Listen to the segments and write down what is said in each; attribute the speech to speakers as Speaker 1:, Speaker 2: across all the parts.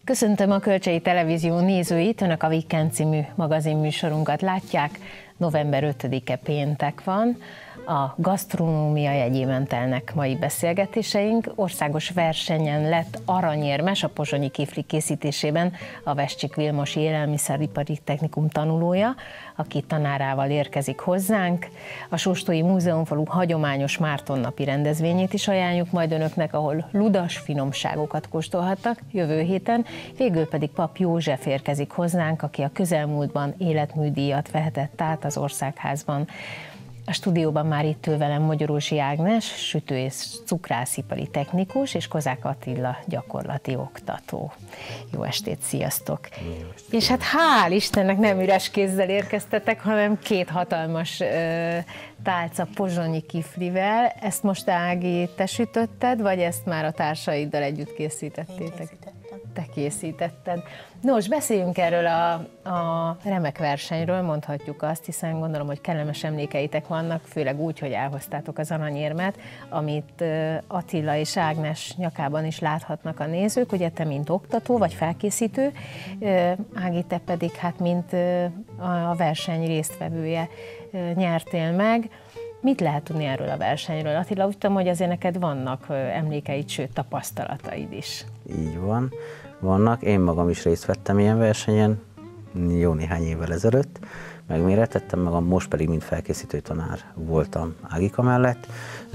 Speaker 1: Köszöntöm a Kölcsei Televízió nézőit, Önök a Weekend című magazinműsorunkat látják. November 5-e péntek van, a gasztronómia jegyében telnek mai beszélgetéseink. Országos versenyen lett aranyérmes a pozsonyi kifli készítésében a Vescsik Vilmos Élelmiszeripari Technikum tanulója, aki tanárával érkezik hozzánk. A Sóstói Múzeumfalu hagyományos Mártonnapi rendezvényét is ajánljuk majd Önöknek, ahol ludas finomságokat kóstolhatnak jövő héten. Végül pedig Pap József érkezik hozzánk, aki a közelmúltban életműdíjat vehetett át az Országházban. A stúdióban már itt ül velem Mogyorósi Ágnes, sütő- és cukrászipari technikus, és Kozák Attila gyakorlati oktató. Jó estét, sziasztok! Jó estét. És hát hál' Istennek nem üres kézzel érkeztetek, hanem két hatalmas tálca pozsonyi kiflivel. Ezt most, Ági, te sütötted, vagy ezt már a társaiddal együtt készítettétek? Te készítetted. Nos, beszéljünk erről a remek versenyről, mondhatjuk azt, hiszen gondolom, hogy kellemes emlékeitek vannak, főleg úgy, hogy elhoztátok az aranyérmet, amit Attila és Ágnes nyakában is láthatnak a nézők. Ugye te, mint oktató vagy felkészítő, Ági, te pedig hát mint a verseny résztvevője nyertél meg. Mit lehet tudni erről a versenyről? Attila, úgy tudom, hogy azért neked vannak emlékeid, sőt tapasztalataid is.
Speaker 2: Így van, vannak. Én magam is részt vettem ilyen versenyen, jó néhány évvel ezelőtt. Megmérettettem magam, most pedig mint felkészítő tanár voltam Ágika mellett.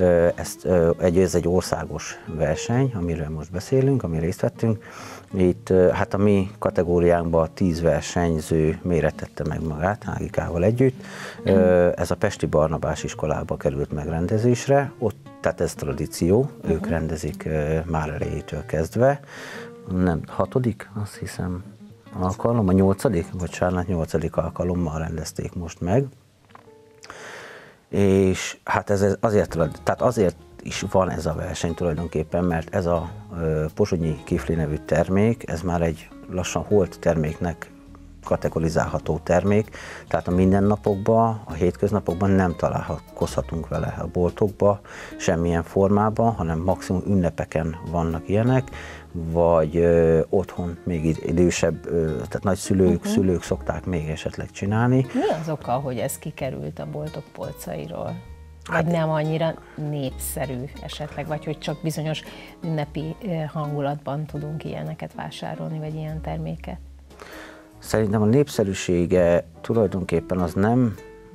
Speaker 2: Ez egy országos verseny, amiről most beszélünk, ami részt vettünk. Itt hát a mi kategóriánkban 10 versenyző mérettette meg magát Ágikával együtt. Ez a Pesti Barnabás iskolába került megrendezésre, ott, tehát ez tradíció, ők rendezik már elejétől kezdve. Nem, 6., azt hiszem, alkalom, a 8. alkalommal rendezték most meg. És hát ez azért is van ez a verseny tulajdonképpen, mert ez a pozsonyi kifli nevű termék, ez már egy lassan holt terméknek kategorizálható termék, tehát a mindennapokban, a hétköznapokban nem találkozhatunk vele a boltokba, semmilyen formában, hanem maximum ünnepeken vannak ilyenek, vagy otthon még idősebb, tehát nagyszülők, szülők szokták még esetleg csinálni.
Speaker 1: Mi az oka, hogy ez kikerült a boltok polcairól? Vagy nem annyira népszerű esetleg, vagy hogy csak bizonyos ünnepi hangulatban tudunk ilyeneket vásárolni, vagy ilyen terméket?
Speaker 2: Szerintem a népszerűsége tulajdonképpen az nem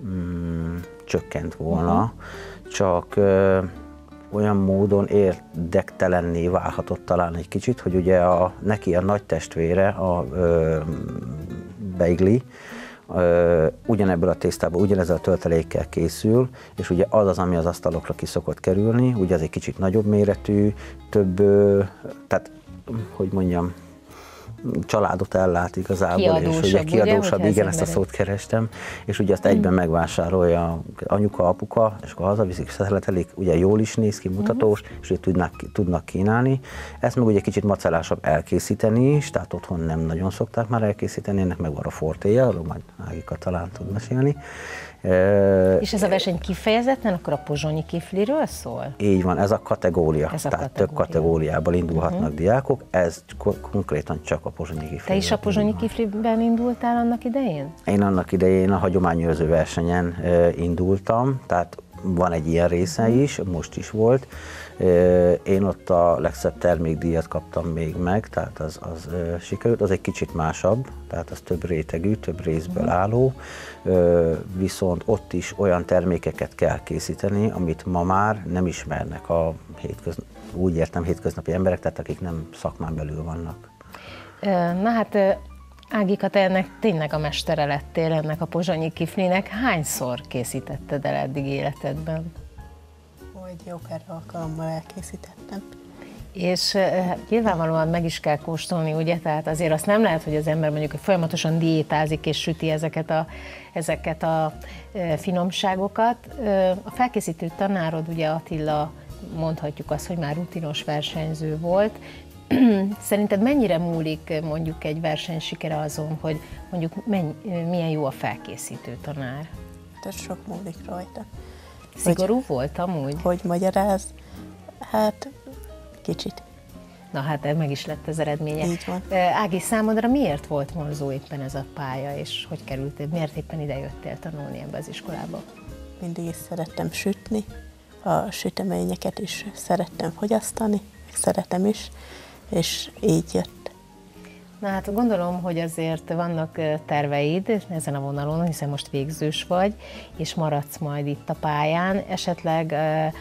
Speaker 2: csökkent volna, csak olyan módon érdektelenné válhatott talán egy kicsit, hogy ugye neki a nagy testvére, a beigli, ugyanebből a tésztából, ugyanezzel a töltelékkel készül, és ugye az, ami az asztalokra ki szokott kerülni, ugye az egy kicsit nagyobb méretű, több, tehát, hogy mondjam, családot ellát igazából, és ugye kiadósabb, ugye, igen, ezt a szót kerestem, és ugye azt egyben megvásárolja anyuka, apuka, és akkor hazaviszik, szeletelik, ugye jól is néz ki, mutatós, és ugye tudnak kínálni. Ezt meg ugye kicsit macerásabb elkészíteni is, tehát otthon nem nagyon szokták már elkészíteni, ennek meg van a fortéja, arról majd Ágika talán tud mesélni.
Speaker 1: És ez a verseny kifejezetten akkor a pozsonyi kifliről szól?
Speaker 2: Így van, ez a kategória, tehát több kategóriából indulhatnak diákok, ez konkrétan csak a pozsonyi kifliről.
Speaker 1: Te is a pozsonyi kifliben indultál annak idején?
Speaker 2: Én annak idején a hagyományőrző versenyen indultam, tehát van egy ilyen része is, most is volt. Én ott a legszebb termékdíjat kaptam még meg, tehát az sikerült, az egy kicsit másabb, tehát az több rétegű, több részből álló, viszont ott is olyan termékeket kell készíteni, amit ma már nem ismernek a úgy értem hétköznapi emberek, tehát akik nem szakmán belül vannak.
Speaker 1: Na hát, Ágika, te ennek tényleg a mestere lettél, ennek a pozsonyi kiflinek. Hányszor készítetted el eddig életedben?
Speaker 3: Hogy jó pár alkalommal elkészítettem.
Speaker 1: És nyilvánvalóan meg is kell kóstolni, ugye? Tehát azért azt nem lehet, hogy az ember mondjuk folyamatosan diétázik és süti ezeket a finomságokat. A felkészítő tanárod, ugye Attila, mondhatjuk azt, hogy már rutinos versenyző volt. Szerinted mennyire múlik mondjuk egy verseny sikere azon, hogy mondjuk milyen jó a felkészítő tanár?
Speaker 3: Hát sok múlik rajta.
Speaker 1: Szigorú volt amúgy?
Speaker 3: Hogy magyaráz? Hát kicsit.
Speaker 1: Na hát meg is lett az eredménye.
Speaker 3: Így van.
Speaker 1: Ági, számodra miért volt vonzó éppen ez a pálya, és hogy kerültél, miért éppen ide jöttél tanulni ebbe az iskolába?
Speaker 3: Mindig is szerettem sütni, a süteményeket is szerettem fogyasztani, szeretem is, és így jött.
Speaker 1: Na hát gondolom, hogy azért vannak terveid ezen a vonalon, hiszen most végzős vagy, és maradsz majd itt a pályán. Esetleg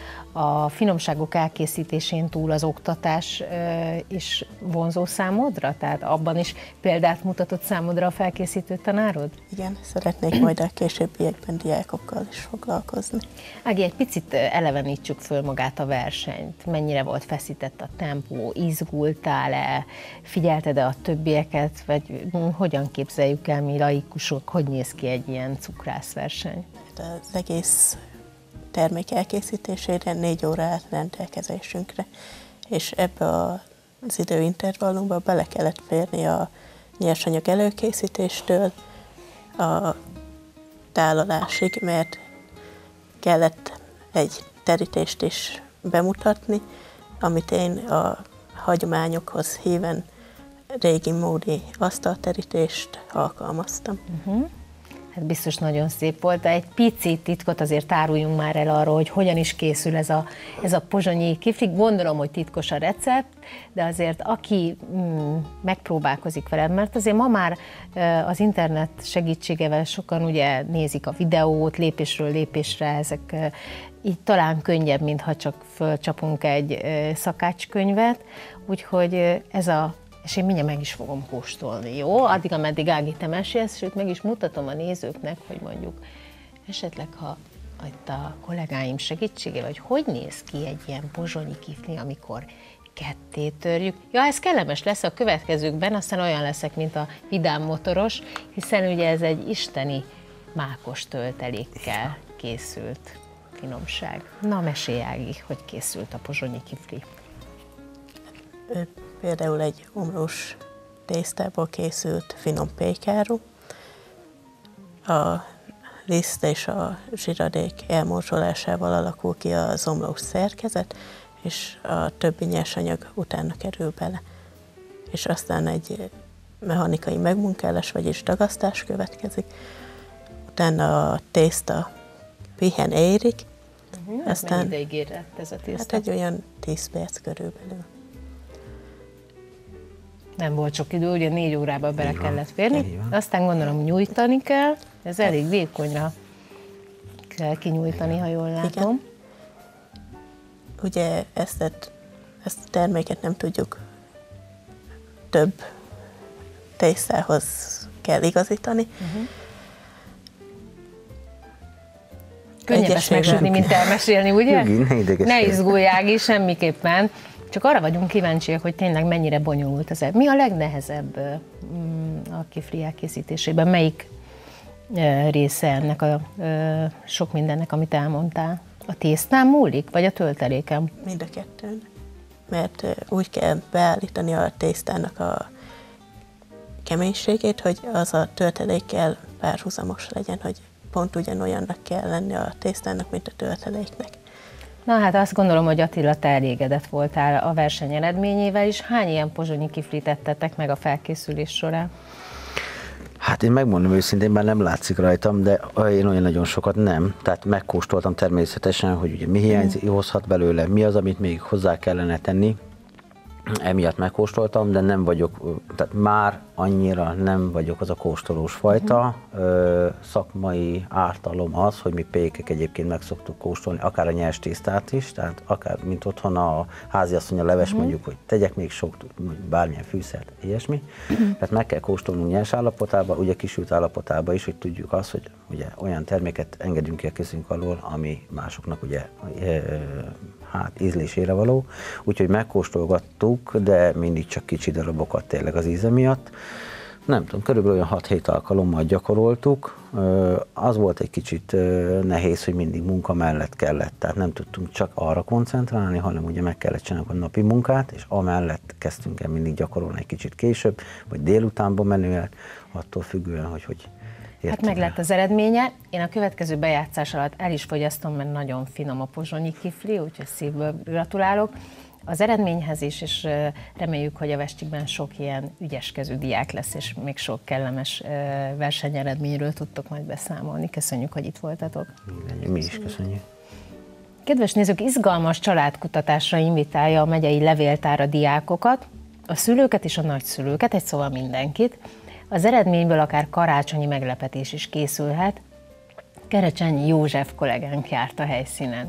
Speaker 1: a finomságok elkészítésén túl az oktatás is vonzó számodra? Tehát abban is példát mutatott számodra a felkészítő tanárod?
Speaker 3: Igen, szeretnék majd a későbbiekben diákokkal is foglalkozni.
Speaker 1: Ági, egy picit elevenítsük föl magát a versenyt. Mennyire volt feszített a tempó, izgultál-e, figyelted-e a többieket, vagy hogyan képzeljük el mi laikusok, hogy néz ki egy ilyen cukrászverseny?
Speaker 3: Az egész termék elkészítésére 4 óra állt rendelkezésünkre, és ebbe az időintervallumban bele kellett férni a nyersanyag előkészítéstől a tálalásig, mert kellett egy terítést is bemutatni, amit én a hagyományokhoz híven régi módi asztalterítést alkalmaztam.
Speaker 1: Hát biztos nagyon szép volt, de egy picit titkot azért áruljunk már el arról, hogy hogyan is készül ez a pozsonyi kifli. Gondolom, hogy titkos a recept, de azért aki megpróbálkozik vele, mert azért ma már az internet segítségével sokan ugye nézik a videót, lépésről lépésre, ezek így talán könnyebb, mintha csak fölcsapunk egy szakácskönyvet, úgyhogy és én mindjárt meg is fogom kóstolni, jó? Addig, ameddig Ági, te mesélsz, sőt, meg is mutatom a nézőknek, hogy mondjuk esetleg, ha itt a kollégáim segítségével, hogy néz ki egy ilyen pozsonyi kifli, amikor ketté törjük. Ja, ez kellemes lesz a következőkben, aztán olyan leszek, mint a vidám motoros, hiszen ugye ez egy isteni mákos töltelékkel készült finomság. Na, mesélj, Ági, hogy készült a pozsonyi kifli.
Speaker 3: Például egy omlós tésztából készült finom pékáru. A liszt és a zsiradék elmorzsolásával alakul ki az omlós szerkezet, és a többi nyersanyag utána kerül bele. És aztán egy mechanikai megmunkálás, vagyis dagasztás következik. Utána a tészta pihen érik.
Speaker 1: Aztán mennyi ideig érett ez a tészta?
Speaker 3: Hát egy olyan 10 perc körülbelül.
Speaker 1: Nem volt sok idő, ugye 4 órába bele kellett férni, aztán gondolom nyújtani kell, ez elég vékonyra kell kinyújtani, ha jól látom.
Speaker 3: Igen. Ugye ezt a terméket nem tudjuk több tésztához kell igazítani.
Speaker 1: Könnyebb ezt megsütni, mint elmesélni, ugye? Ne izgulj, Ági, semmiképpen. Csak arra vagyunk kíváncsiak, hogy tényleg mennyire bonyolult ez. Mi a legnehezebb a kifli elkészítésében? Melyik része ennek a sok mindennek, amit elmondtál? A tésztán múlik, vagy a tölteléken?
Speaker 3: Mind a kettőn. Mert úgy kell beállítani a tésztának a keménységét, hogy az a töltelékkel párhuzamos legyen, hogy pont ugyanolyannak kell lenni a tésztának, mint a tölteléknek.
Speaker 1: Na hát azt gondolom, hogy Attila, te elégedett voltál a verseny eredményével is. Hány ilyen pozsonyi kiflit tettetek meg a felkészülés során?
Speaker 2: Hát én megmondom őszintén, bár nem látszik rajtam, de én olyan nagyon sokat nem. Tehát megkóstoltam természetesen, hogy ugye mi hiányozhat belőle, mi az, amit még hozzá kellene tenni. Emiatt megkóstoltam, de nem vagyok, tehát már annyira nem vagyok az a kóstolós fajta. Szakmai ártalom az, hogy mi pékek egyébként meg szoktuk kóstolni, akár a nyers tésztát is, tehát akár, mint otthon a háziasszony a leves mondjuk, hogy tegyek még sok, bármilyen fűszert, ilyesmi. Tehát meg kell kóstolnunk nyers állapotában, ugye kisült állapotában is, hogy tudjuk azt, hogy ugye olyan terméket engedünk ki a kezünk alól, ami másoknak ugye ízlésére való, úgyhogy megkóstolgattuk, de mindig csak kicsi darabokat tényleg az íze miatt. Nem tudom, körülbelül olyan 6-7 alkalommal gyakoroltuk. Az volt egy kicsit nehéz, hogy mindig munka mellett kellett, tehát nem tudtunk csak arra koncentrálni, hanem ugye meg kellett csinálni a napi munkát, és amellett kezdtünk el mindig gyakorolni egy kicsit később, vagy délutánban menően, attól függően, hogy
Speaker 1: Hát meg lett az eredménye. Én a következő bejátszás alatt el is fogyasztom, mert nagyon finom a pozsonyi kifli, úgyhogy szívből gratulálok. az eredményhez is, és reméljük, hogy a Vestikben sok ilyen ügyeskező diák lesz, és még sok kellemes versenyeredményről tudtok majd beszámolni. Köszönjük, hogy itt voltatok.
Speaker 2: Mi is köszönjük.
Speaker 1: Kedves nézők, izgalmas családkutatásra invitálja a megyei levéltár a diákokat, a szülőket és a nagyszülőket, egy szóval mindenkit. Az eredményből akár karácsonyi meglepetés is készülhet. Kerecsányi József kollégánk járt a helyszínen.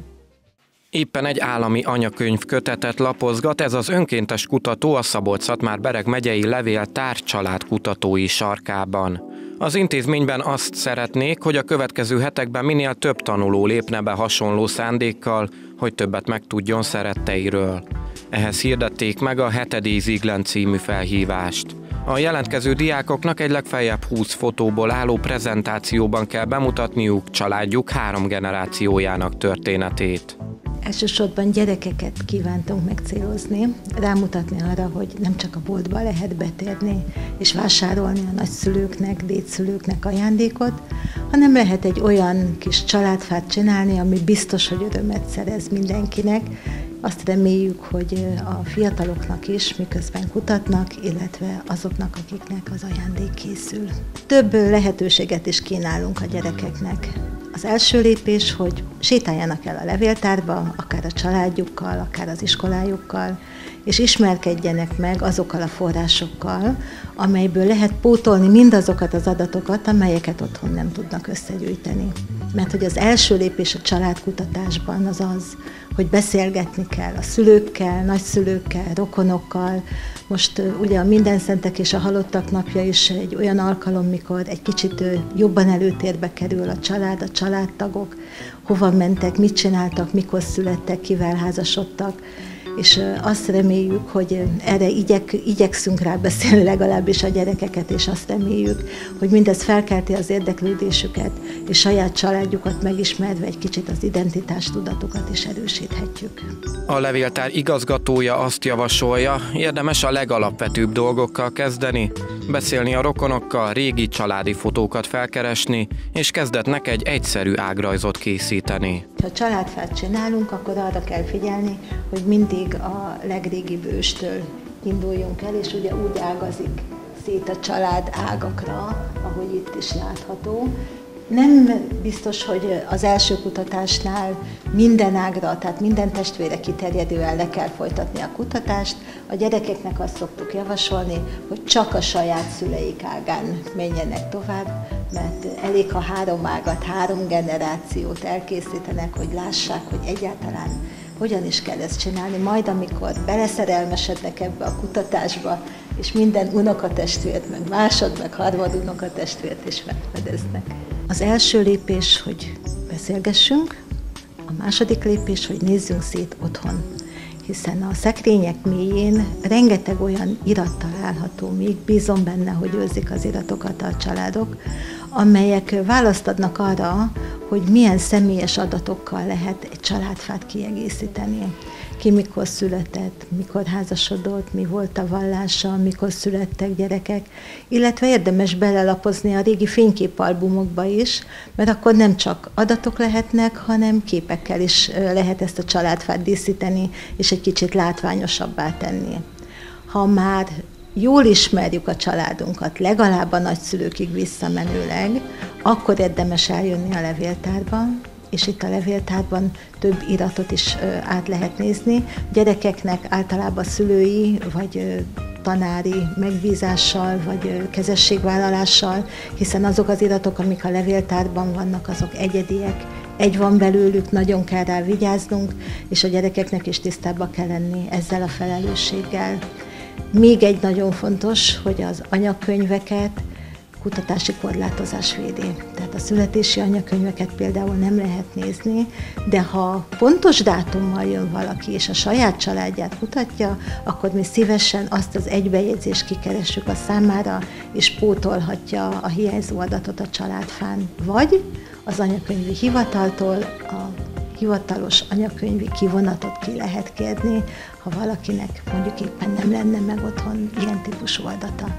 Speaker 4: Éppen egy állami anyakönyv kötetet lapozgat, ez az önkéntes kutató a Szabolcs-Szatmár-Bereg megyei levéltár családkutatói sarkában. Az intézményben azt szeretnék, hogy a következő hetekben minél több tanuló lépne be hasonló szándékkal, hogy többet megtudjon szeretteiről. Ehhez hirdették meg a 7. Ziglen című felhívást. A jelentkező diákoknak egy legfeljebb 20 fotóból álló prezentációban kell bemutatniuk családjuk 3 generációjának történetét.
Speaker 5: Elsősorban gyerekeket kívántunk megcélozni, rámutatni arra, hogy nem csak a boltba lehet betérni és vásárolni a nagyszülőknek, dédszülőknek ajándékot, hanem lehet egy olyan kis családfát csinálni, ami biztos, hogy örömet szerez mindenkinek. Azt reméljük, hogy a fiataloknak is, miközben kutatnak, illetve azoknak, akiknek az ajándék készül. Több lehetőséget is kínálunk a gyerekeknek. Az első lépés, hogy sétáljanak el a levéltárba, akár a családjukkal, akár az iskolájukkal, és ismerkedjenek meg azokkal a forrásokkal, amelyből lehet pótolni mindazokat az adatokat, amelyeket otthon nem tudnak összegyűjteni. Mert hogy az első lépés a családkutatásban az az, hogy beszélgetni kell a szülőkkel, nagyszülőkkel, rokonokkal. Most ugye a Mindenszentek és a Halottak napja is egy olyan alkalom, mikor egy kicsit jobban előtérbe kerül a család, a családtagok, hova mentek, mit csináltak, mikor születtek, kivel házasodtak, és azt reméljük, hogy erre igyekszünk rá beszélni legalábbis a gyerekeket, és azt reméljük, hogy mindez felkelti az érdeklődésüket, és saját családjukat megismerve egy kicsit az identitástudatukat is erősíthetjük.
Speaker 4: A levéltár igazgatója azt javasolja, érdemes a legalapvetőbb dolgokkal kezdeni, beszélni a rokonokkal, régi családi fotókat felkeresni, és kezdetnek egy egyszerű ágrajzot készíteni.
Speaker 5: Ha családfát csinálunk, akkor arra kell figyelni, hogy mindig a legrégibb őstől induljunk el, és ugye úgy ágazik szét a család ágakra, ahogy itt is látható. Nem biztos, hogy az első kutatásnál minden ágra, tehát minden testvére kiterjedően le kell folytatni a kutatást. A gyerekeknek azt szoktuk javasolni, hogy csak a saját szüleik ágán menjenek tovább, mert elég, ha 3 ágat, 3 generációt elkészítenek, hogy lássák, hogy egyáltalán hogyan is kell ezt csinálni, majd amikor beleszerelmesednek ebbe a kutatásba, és minden unokatestvért, meg másod, meg harmad unokatestvért is megfedeznek. Az első lépés, hogy beszélgessünk, a második lépés, hogy nézzünk szét otthon, hiszen a szekrények mélyén rengeteg olyan irat található, még bízom benne, hogy őrzik az iratokat a családok, amelyek választ adnak arra, hogy milyen személyes adatokkal lehet egy családfát kiegészíteni. Ki mikor született, mikor házasodott, mi volt a vallása, mikor születtek gyerekek, illetve érdemes belelapozni a régi fényképalbumokba is, mert akkor nem csak adatok lehetnek, hanem képekkel is lehet ezt a családfát díszíteni, és egy kicsit látványosabbá tenni. Ha már jól ismerjük a családunkat, legalább a nagyszülőkig visszamenőleg, akkor érdemes eljönni a levéltárba, és itt a levéltárban több iratot is át lehet nézni. Gyerekeknek általában szülői vagy tanári megbízással, vagy kezességvállalással, hiszen azok az iratok, amik a levéltárban vannak, azok egyediek, egy van belőlük, nagyon kell rá vigyáznunk, és a gyerekeknek is tisztába kell lenni ezzel a felelősséggel. Még egy nagyon fontos, hogy az anyakönyveket kutatási korlátozás védi. Tehát a születési anyakönyveket például nem lehet nézni, de ha pontos dátummal jön valaki, és a saját családját kutatja, akkor mi szívesen azt az egybejegyzést kikeressük a számára, és pótolhatja a hiányzó adatot a családfán. Vagy az anyakönyvi hivataltól a hivatalos anyakönyvi kivonatot ki lehet kérni, ha valakinek mondjuk éppen nem lenne meg otthon ilyen típusú adata.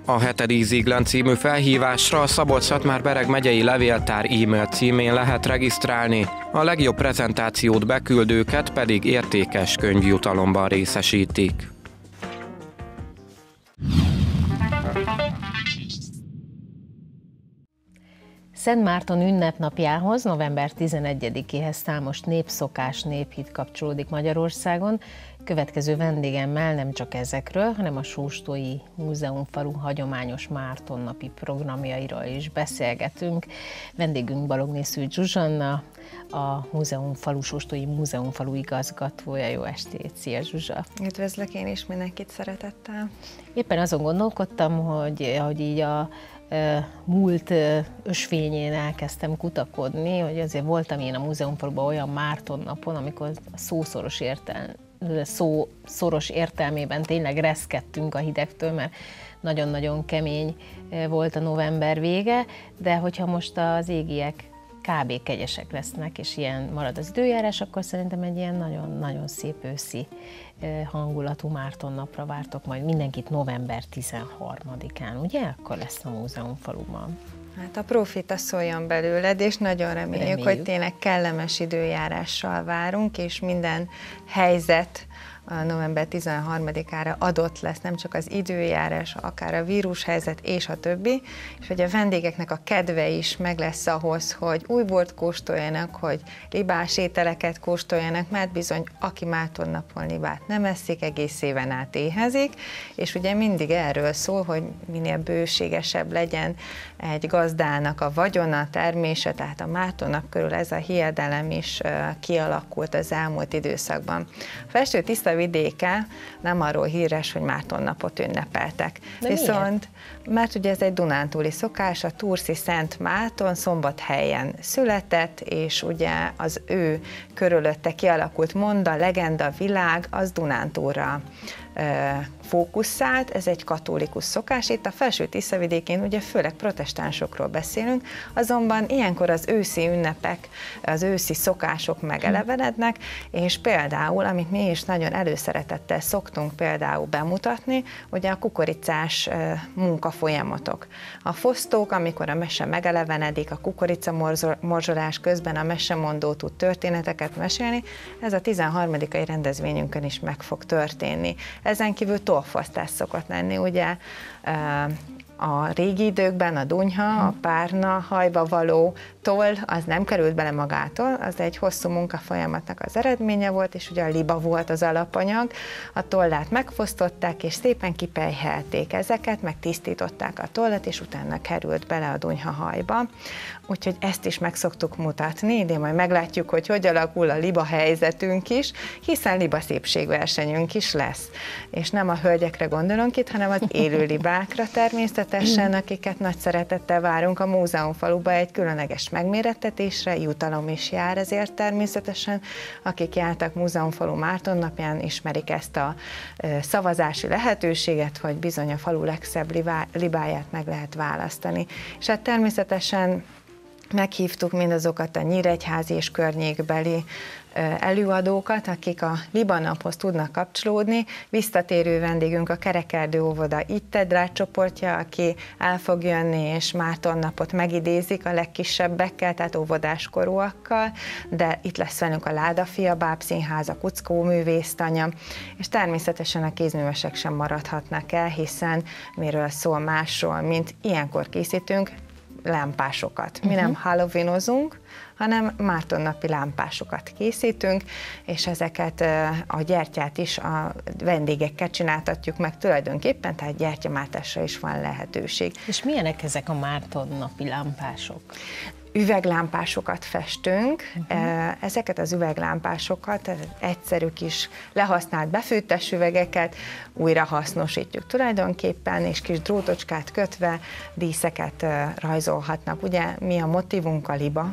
Speaker 4: A hetedik Ziglen című felhívásra a Szabolcs-Szatmár-Bereg megyei levéltár e-mail címén lehet regisztrálni, a legjobb prezentációt beküldőket pedig értékes könyvjutalomban részesítik.
Speaker 1: Szent Márton ünnepnapjához, november 11-éhez számos népszokás, néphit kapcsolódik Magyarországon. Következő vendégemmel nem csak ezekről, hanem a Sóstói Múzeumfalu hagyományos Mártonnapi programjairól is beszélgetünk. Vendégünk Balogné-Szűcs Zsuzsanna, a Sóstói Múzeumfalu igazgatója. Jó estét! Szia, Zsuzsa!
Speaker 6: Üdvözlök én is mindenkit szeretettel!
Speaker 1: Éppen azon gondolkodtam, hogy így a múlt ösvényén elkezdtem kutakodni, hogy azért voltam én a Múzeumfaluban olyan Márton napon, amikor a szó szoros értelmében tényleg reszkedtünk a hidegtől, mert nagyon-nagyon kemény volt a november vége, de hogyha most az égiek kb. Kegyesek lesznek, és ilyen marad az időjárás, akkor szerintem egy ilyen nagyon-nagyon szép őszi hangulatú Márton napra vártok majd mindenkit november 13-án, ugye? Akkor lesz a Múzeumfaluban.
Speaker 6: Hát a profita szóljon belőled, és nagyon reméljük, hogy tényleg kellemes időjárással várunk, és minden helyzet a november 13-ára adott lesz, nem csak az időjárás, akár a vírushelyzet és a többi, és hogy a vendégeknek a kedve is meg lesz ahhoz, hogy új bort kóstoljanak, hogy libás ételeket kóstoljanak, mert bizony, aki Márton napon libát nem eszik, egész éven át éhezik, és ugye mindig erről szól, hogy minél bőségesebb legyen egy gazdának a vagyona, termése, tehát a Márton nap körül ez a hiedelem is kialakult az elmúlt időszakban. A festő tiszta vidéke nem arról híres, hogy Márton napot ünnepeltek.
Speaker 1: De
Speaker 6: viszont,
Speaker 1: miért?
Speaker 6: Mert ugye ez egy dunántúli szokás, a Turszi Szent Márton Szombathelyen született, és ugye az ő körülötte kialakult monda, legenda, világ, az Dunántúlra fókuszált, ez egy katolikus szokás. Itt a Felső-Tiszavidékén ugye főleg protestánsokról beszélünk, azonban ilyenkor az őszi ünnepek, az őszi szokások megelevenednek, és például, amit mi is nagyon előszeretettel szoktunk például bemutatni, ugye a kukoricás munkafolyamatok. A fosztók, amikor a mese megelevenedik, a kukoricamorzsolás közben a mesemondó tud történeteket mesélni, ez a 13. rendezvényünkön is meg fog történni. Ezen kívül tollfosztás szokott lenni, ugye a régi időkben a dunyha, a párna hajba való toll, az nem került bele magától, az egy hosszú munkafolyamatnak az eredménye volt, és ugye a liba volt az alapanyag, a tollát megfosztották, és szépen kipelyhelték ezeket, meg tisztították a tollat, és utána került bele a dunyha hajba. Úgyhogy ezt is meg szoktuk mutatni, de majd meglátjuk, hogy alakul a liba helyzetünk is, hiszen liba szépségversenyünk is lesz. És nem a hölgyekre gondolunk itt, hanem az élő libákra természetesen, akiket nagy szeretettel várunk a Múzeumfaluba egy különleges megmérettetésre, jutalom is jár ezért természetesen. Akik jártak Múzeumfalu Márton napján, ismerik ezt a szavazási lehetőséget, hogy bizony a falu legszebb libáját meg lehet választani. És hát természetesen meghívtuk mindazokat a nyíregyházi és környékbeli előadókat, akik a libanaphoz tudnak kapcsolódni. Visszatérő vendégünk a Kerekerdő óvoda Ittedrát csoportja, aki el fog jönni, és Márton napot megidézik a legkisebbekkel, tehát óvodáskorúakkal, de itt lesz velünk a Ládafia Bábszínház, a Kuckó művésztanya, és természetesen a kézművesek sem maradhatnak el, hiszen miről szól másról, mint ilyenkor készítünk lámpásokat. Mi nem halloweenozunk, hanem Mártonnapi lámpásokat készítünk, és ezeket a gyertyát is a vendégekkel csináltatjuk meg tulajdonképpen, tehát gyertyamártásra is van lehetőség.
Speaker 1: És milyenek ezek a Mártonnapi lámpások?
Speaker 6: Üveglámpásokat festünk, ezeket az üveglámpásokat, egyszerű kis lehasznált befűttes üvegeket újra hasznosítjuk tulajdonképpen, és kis drótocskát kötve díszeket rajzolhatnak. Ugye mi a motívunk a liba,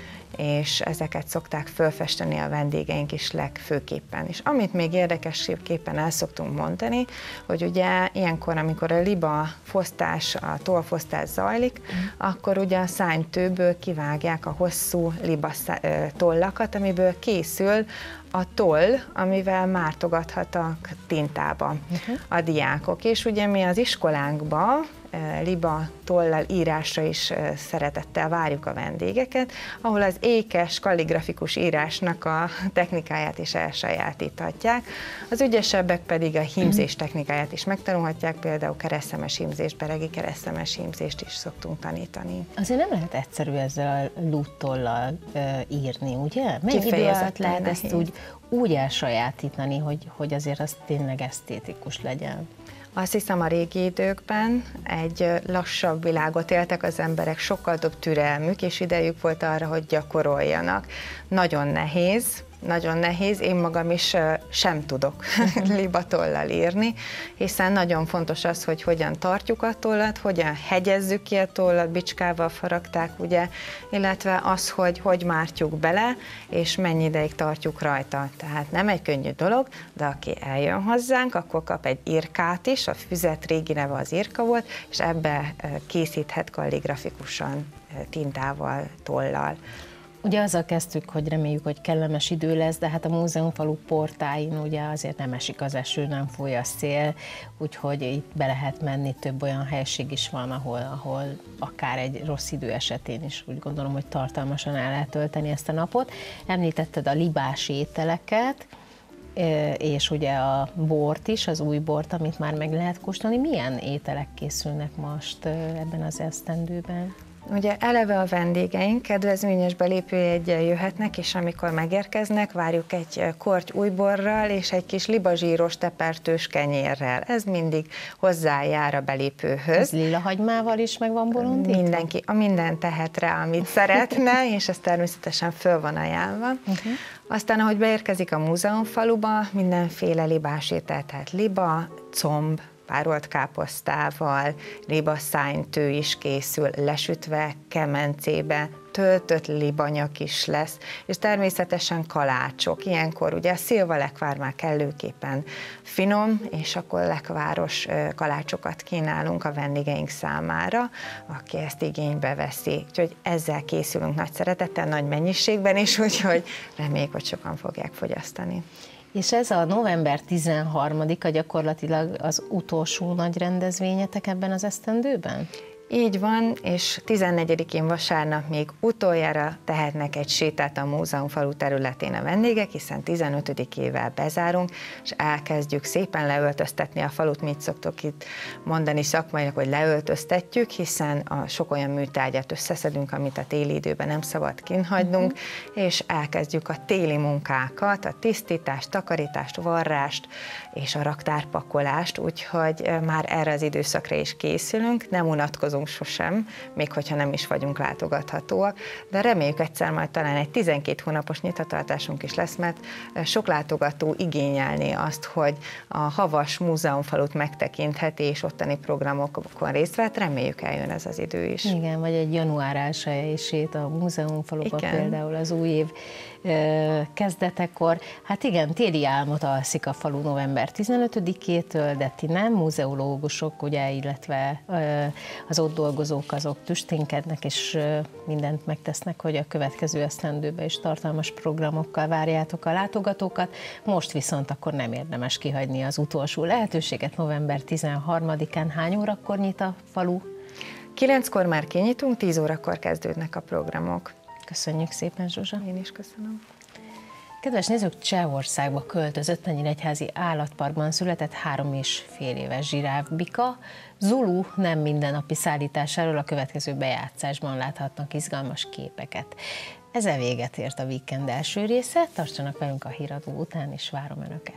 Speaker 6: és ezeket szokták fölfesteni a vendégeink is legfőképpen. És amit még érdekesképpen el szoktunk mondani, hogy ugye ilyenkor, amikor a liba fosztás, a tollfosztás zajlik, akkor ugye a szárnytőből kivágják a hosszú liba tollakat, amiből készül a toll, amivel mártogathatnak tintába a diákok. És ugye mi az iskolánkban liba tollal írásra is szeretettel várjuk a vendégeket, ahol az ékes, kalligrafikus írásnak a technikáját is elsajátíthatják. Az ügyesebbek pedig a hímzés technikáját is megtanulhatják, például keresztemes hímzést, beregi keresztemes hímzést is szoktunk tanítani.
Speaker 1: Azért nem lehet egyszerű ezzel a lúttollal írni, ugye? Mennyi idő alatt lehet ezt úgy elsajátítani, hogy azért az tényleg esztétikus legyen?
Speaker 6: Azt hiszem, a régi időkben egy lassabb világot éltek az emberek, sokkal több türelmük és idejük volt arra, hogy gyakoroljanak. Nagyon nehéz, én magam is sem tudok libatollal írni, hiszen nagyon fontos az, hogy hogyan tartjuk a tollat, hogyan hegyezzük ki a tollat, bicskával faragták, ugye, illetve az, hogy mártjuk bele, és mennyi ideig tartjuk rajta. Tehát nem egy könnyű dolog, de aki eljön hozzánk, akkor kap egy irkát is, a füzet régi neve az irka volt, és ebbe készíthet kalligrafikusan, tintával, tollal.
Speaker 1: Ugye azzal kezdtük, hogy reméljük, hogy kellemes idő lesz, de hát a múzeumfalu portáin ugye azért nem esik az eső, nem fúj a szél, úgyhogy itt be lehet menni, több olyan helység is van, ahol akár egy rossz idő esetén is úgy gondolom, hogy tartalmasan el lehet tölteni ezt a napot. Említetted a libás ételeket, és ugye a bort is, az új bort, amit már meg lehet kóstolni. Milyen ételek készülnek most ebben az esztendőben?
Speaker 6: Ugye eleve a vendégeink kedvezményes belépőjeggyel jöhetnek, és amikor megérkeznek, várjuk egy korty újborral és egy kis libazsíros tepertős kenyérrel. Ez mindig hozzájár a belépőhöz.
Speaker 1: Ez lila hagymával is meg van bolondítva?
Speaker 6: Mindenki, minden tehet rá, amit szeretne, és ez természetesen föl van ajánlva. Aztán, ahogy beérkezik a múzeumfaluba, mindenféle libás étel, tehát liba, comb, párolt káposztával, libaszánytő is készül, lesütve kemencébe, töltött libanyak is lesz, és természetesen kalácsok. Ilyenkor ugye a szilvalekvár már kellőképpen finom, és akkor lekváros kalácsokat kínálunk a vendégeink számára, aki ezt igénybe veszi. Úgyhogy ezzel készülünk nagy szeretettel, nagy mennyiségben is, úgyhogy reméljük, hogy sokan fogják fogyasztani.
Speaker 1: És ez a november 13-a gyakorlatilag az utolsó nagy rendezvényetek ebben az esztendőben?
Speaker 6: Így van, és 14-én vasárnap még utoljára tehetnek egy sétát a múzeumfalu területén a vendégek, hiszen 15-ével bezárunk, és elkezdjük szépen leöltöztetni a falut, mit szoktok itt mondani szakmailag, hogy leöltöztetjük, hiszen sok olyan műtárgyat összeszedünk, amit a téli időben nem szabad kinhagynunk, és elkezdjük a téli munkákat, a tisztítást, takarítást, varrást és a raktárpakolást, úgyhogy már erre az időszakra is készülünk, nem unatkozunk sosem, még hogyha nem is vagyunk látogathatóak, de reméljük egyszer majd talán egy 12 hónapos nyitvatartásunk is lesz, mert sok látogató igényelné azt, hogy a Havas múzeumfalut megtekintheti, és ottani programokon részt vett, reméljük eljön ez az idő is.
Speaker 1: Igen, vagy egy január 1-i sét a múzeumfaluban például az új év kezdetekor. Hát igen, téli álmot alszik a falu november 15-től, de ti nem, múzeológusok, ugye, illetve az ott dolgozók azok tüsténkednek, és mindent megtesznek, hogy a következő esztendőben is tartalmas programokkal várjátok a látogatókat. Most viszont akkor nem érdemes kihagyni az utolsó lehetőséget. November 13-án hány órakor nyit a falu?
Speaker 6: 9-kor már kinyitunk, 10 órakor kezdődnek a programok.
Speaker 1: Köszönjük szépen, Zsuzsa.
Speaker 6: Én is köszönöm.
Speaker 1: Kedves nézők, Csehországba költözött, a Nyíregyházi Állatparkban született 3,5 éves zsiráfbika. Zulu nem mindennapi szállításáról a következő bejátszásban láthatnak izgalmas képeket. Ezzel véget ért a Weekend első része, tartsanak velünk a híradó után, és várom Önöket.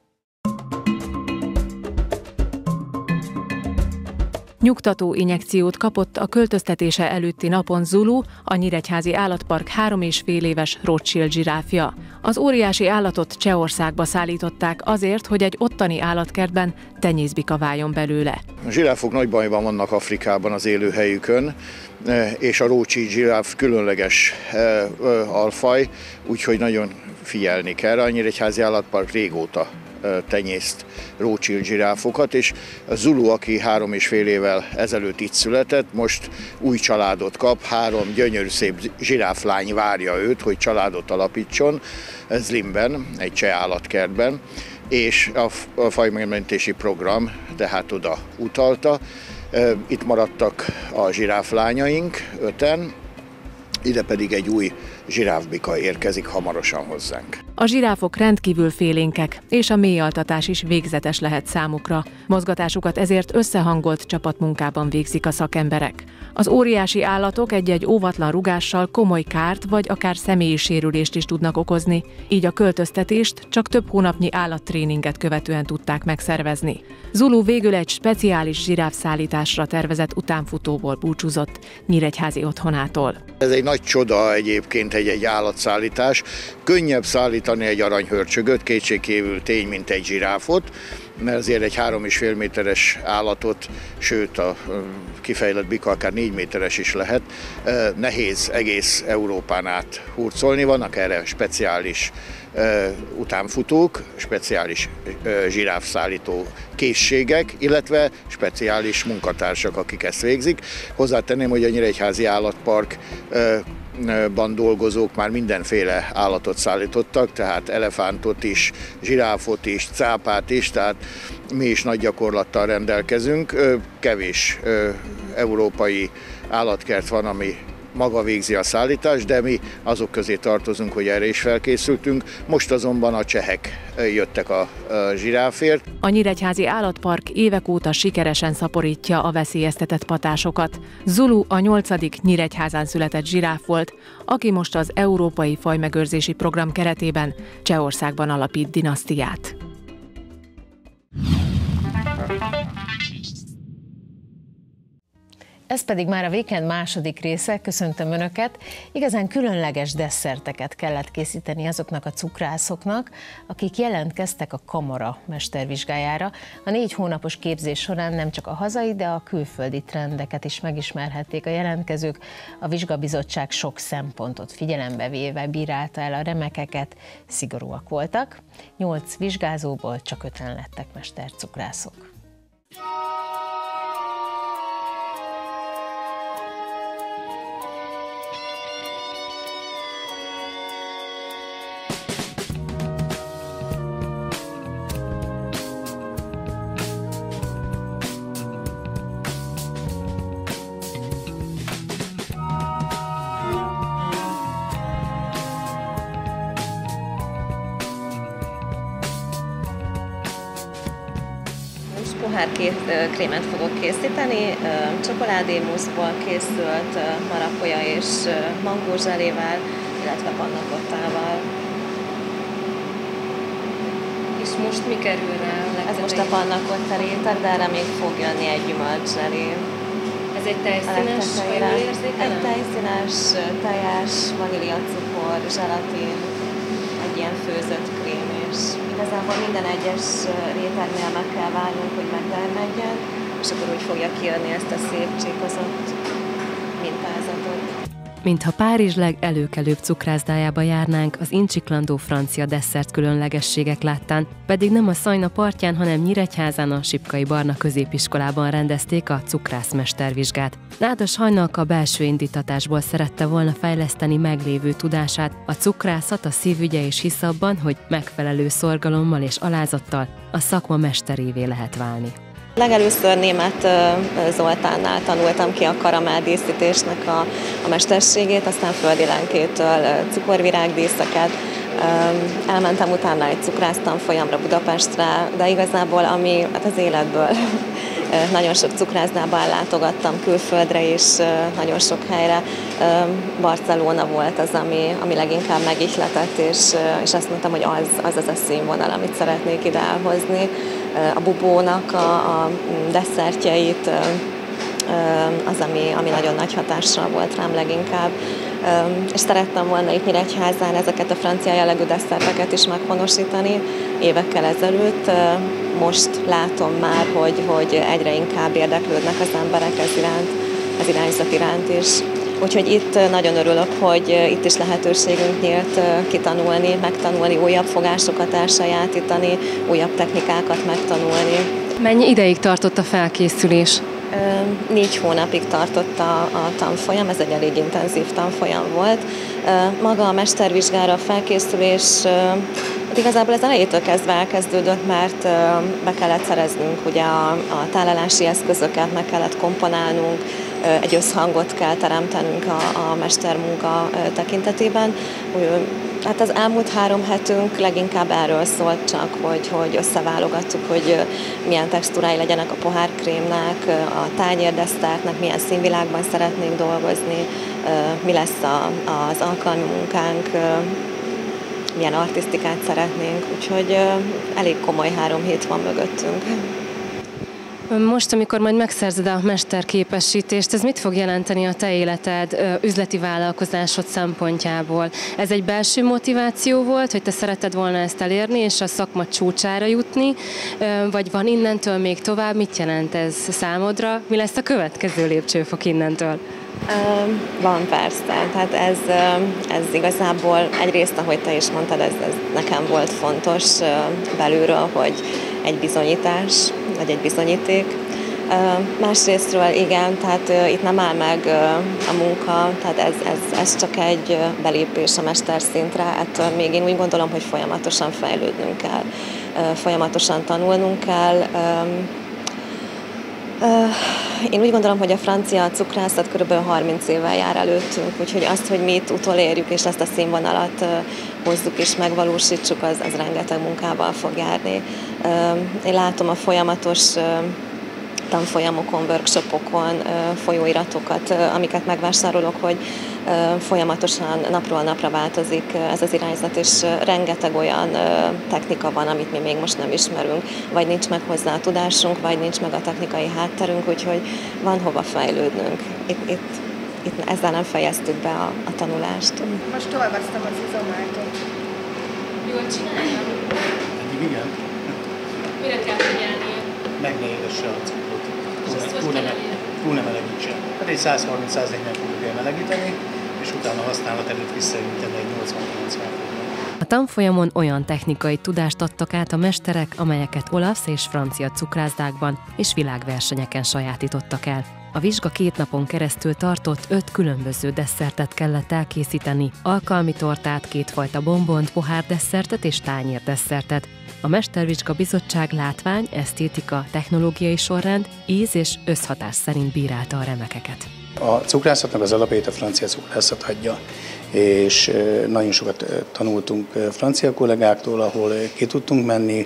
Speaker 7: Nyugtató injekciót kapott a költöztetése előtti napon Zulu, a Nyíregyházi Állatpark 3,5 éves Rothschild zsiráfja. Az óriási állatot Csehországba szállították azért, hogy egy ottani állatkertben tenyészbika váljon belőle.
Speaker 8: A zsiráfok nagy bajban vannak Afrikában az élőhelyükön, és a Rothschild zsiráf különleges alfaj, úgyhogy nagyon figyelni kell. A Nyíregyházi Állatpark régóta tenyészt Rothschild zsiráfokat, és a Zulu, aki 3,5 évvel ezelőtt itt született, most új családot kap, 3 gyönyörű szép zsiráflány várja őt, hogy családot alapítson Zlimben, egy cseh állatkertben, és a fajmegmentési program tehát oda utalta. Itt maradtak a zsiráflányaink, 5-en, ide pedig egy új zsiráfbika érkezik hamarosan hozzánk.
Speaker 7: A zsiráfok rendkívül félénkek, és a mélyaltatás is végzetes lehet számukra. Mozgatásukat ezért összehangolt csapatmunkában végzik a szakemberek. Az óriási állatok egy-egy óvatlan rugással komoly kárt vagy akár személyi sérülést is tudnak okozni, így a költöztetést csak több hónapnyi állattréninget követően tudták megszervezni. Zulu végül egy speciális zsiráfszállításra tervezett utánfutóból búcsúzott nyíregyházi otthonától.
Speaker 8: Ez egy nagy csoda egyébként, egy állatszállítás. Könnyebb szállítani egy aranyhörcsögöt, kétségkívül tény, mint egy zsiráfot, mert azért egy 3,5 méteres állatot, sőt a kifejlett bika akár 4 méteres is lehet, nehéz egész Európán át hurcolni. Vannak erre speciális utánfutók, speciális zsiráfszállító készségek, illetve speciális munkatársak, akik ezt végzik. Hozzátenném, hogy a Nyíregyházi Állatparkban dolgozók már mindenféle állatot szállítottak, tehát elefántot is, zsiráfot is, cápát is, tehát mi is nagy gyakorlattal rendelkezünk. Kevés európai állatkert van, ami maga végzi a szállítást, de mi azok közé tartozunk, hogy erre is felkészültünk. Most azonban a csehek jöttek a zsiráfért.
Speaker 7: A Nyíregyházi Állatpark évek óta sikeresen szaporítja a veszélyeztetett patásokat. Zulu a 8. Nyíregyházán született zsiráf volt, aki most az Európai Fajmegőrzési Program keretében Csehországban alapít dinasztiát.
Speaker 1: Ez pedig már a Weekend második része, köszöntöm Önöket. Igazán különleges desszerteket kellett készíteni azoknak a cukrászoknak, akik jelentkeztek a kamara mestervizsgájára. A 4 hónapos képzés során nem csak a hazai, de a külföldi trendeket is megismerhették a jelentkezők. A vizsgabizottság sok szempontot figyelembe véve bírálta el a remekeket, szigorúak voltak. 8 vizsgázóból csak 5-en lettek mestercukrászok.
Speaker 9: Pohárkét krémet fogok készíteni, csokoládémuszból készült marakuja és mangózselével, illetve pannakottával.
Speaker 10: És most mi kerül rá?
Speaker 9: Ez most a pannakotta réteg, de erre még fog jönni egy gyümölcszselé.
Speaker 10: Ez egy tejszínes, ha jól érzékelem?
Speaker 9: Egy tejszínes, teljes, vaníliacukor, zselatin, egy ilyen főzött krém, és igazából minden egyes rétegnél meg kell várnunk, hogy megdermedjen, és akkor úgy fogja kijönni ezt a szép csíkozott mintázatot.
Speaker 11: Mintha Párizs legelőkelőbb cukrászdájába járnánk az incsiklandó francia desszert különlegességek láttán, pedig nem a Szajna partján, hanem Nyíregyházán a Sipkai Barna középiskolában rendezték a cukrászmestervizsgát. Nádas Hajnalka belső indítatásból szerette volna fejleszteni meglévő tudását, a cukrászat a szívügye és hisz abban, hogy megfelelő szorgalommal és alázattal a szakma mesterévé lehet válni.
Speaker 9: Legelőször Németh Zoltánnál tanultam ki a karamelldíszítésnek a mesterségét, aztán Földi Lenkétől cukorvirágdíszeket. Elmentem utána egy cukrásztanfolyamra Budapestre, de igazából ami az életből nagyon sok cukrászdába ellátogattam külföldre is, nagyon sok helyre. Barcelona volt az, ami leginkább megihletett, és azt mondtam, hogy az a színvonal, amit szeretnék ide elhozni. A bubónak a desszertjeit, az, ami nagyon nagy hatással volt rám leginkább. És szerettem volna itt Nyíregyházán ezeket a francia jellegű desszerteket is meghonosítani évekkel ezelőtt. Most látom már, hogy egyre inkább érdeklődnek az emberek ez irányzat iránt is. Úgyhogy itt nagyon örülök, hogy itt is lehetőségünk nyílt kitanulni, megtanulni, újabb fogásokat elsajátítani, újabb technikákat megtanulni.
Speaker 11: Mennyi ideig tartott a felkészülés?
Speaker 9: 4 hónapig tartott a tanfolyam, ez egy elég intenzív tanfolyam volt. Maga a mestervizsgára a felkészülés Hát igazából ez elejétől kezdve elkezdődött, mert be kellett szereznünk ugye a tálalási eszközöket, meg kellett komponálnunk, egy összhangot kell teremtenünk a mestermunka tekintetében. Hát az elmúlt 3 hetünk leginkább erről szólt csak, hogy összeválogattuk, hogy milyen textúrái legyenek a pohárkrémnek, a tányérdesztertnek, milyen színvilágban szeretnénk dolgozni, mi lesz az alkalmi munkánk, milyen artisztikát szeretnénk, úgyhogy elég komoly 3 hét van mögöttünk.
Speaker 11: Most, amikor majd megszerzed a mesterképesítést, ez mit fog jelenteni a te életed, üzleti vállalkozásod szempontjából? Ez egy belső motiváció volt, hogy te szeretted volna ezt elérni, és a szakma csúcsára jutni, vagy van innentől még tovább? Mit jelent ez számodra? Mi lesz a következő lépcsőfok innentől?
Speaker 9: Van persze, tehát ez igazából egyrészt, ahogy te is mondtad, ez nekem volt fontos belülről, hogy egy bizonyítás, vagy egy bizonyíték. Másrésztről igen, tehát itt nem áll meg a munka, tehát ez csak egy belépés a mesterszintre, ettől még én úgy gondolom, hogy folyamatosan fejlődnünk kell, folyamatosan tanulnunk kell. Én úgy gondolom, hogy a francia cukrászat kb. 30 évvel jár előttünk, úgyhogy azt, hogy mi itt utolérjük, és ezt a színvonalat hozzuk és megvalósítsuk, az rengeteg munkával fog járni. Én látom a folyamatos tanfolyamokon, workshopokon, folyóiratokat, amiket megvásárolok, hogy folyamatosan napról napra változik ez az irányzat, és rengeteg olyan technika van, amit mi még most nem ismerünk, vagy nincs meg hozzá a tudásunk, vagy nincs meg a technikai hátterünk, úgyhogy van hova fejlődnünk. Itt ezzel nem fejeztük be a tanulást.
Speaker 12: Most olvastam az izomátot. Jól csinálja?
Speaker 13: Eddig igen.
Speaker 10: Mire kell figyelni?
Speaker 13: Meg ne égesse a cukrot. Túl nem melegítse. Hát egy 130-140 fokra kell melegíteni, és utána használat előtt visszaüteni egy 80-90 fokra.
Speaker 11: A tanfolyamon olyan technikai tudást adtak át a mesterek, amelyeket olasz és francia cukrászdákban és világversenyeken sajátítottak el. A vizsga 2 napon keresztül tartott, 5 különböző desszertet kellett elkészíteni, alkalmi tortát, 2 fajta bombont, pohárdeszertet és tányérdesszertet. A Mestervizsga Bizottság látvány, esztétika, technológiai sorrend, íz és összhatás szerint bírálta a remekeket.
Speaker 13: A cukrászatnak az alapjait a francia cukrászat adja, és nagyon sokat tanultunk francia kollégáktól, ahol ki tudtunk menni.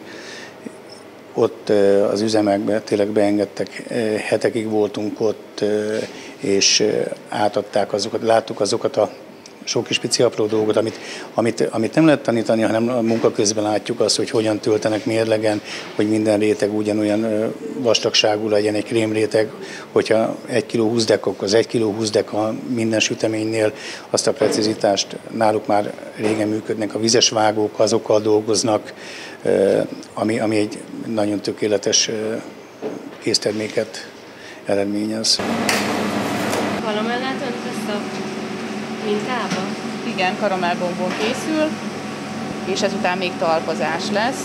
Speaker 13: Ott az üzemekbe tényleg beengedtek, hetekig voltunk ott, és átadták azokat, láttuk azokat a sok kis pici apró dolgot, amit nem lehet tanítani, hanem a munka közben látjuk azt, hogy hogyan töltenek mérlegen, hogy minden réteg ugyanolyan vastagságú legyen egy krémréteg, hogyha 1 kg 20 deka, akkor az 1 kg 20 deka minden süteménynél, azt a precizitást náluk már régen működnek, a vizes vágók, azokkal dolgoznak, ami egy nagyon tökéletes készterméket eredményez.
Speaker 10: Karamellát öntesz a mintába?
Speaker 12: Igen, karamellbombon készül, és ezután még talpazás lesz.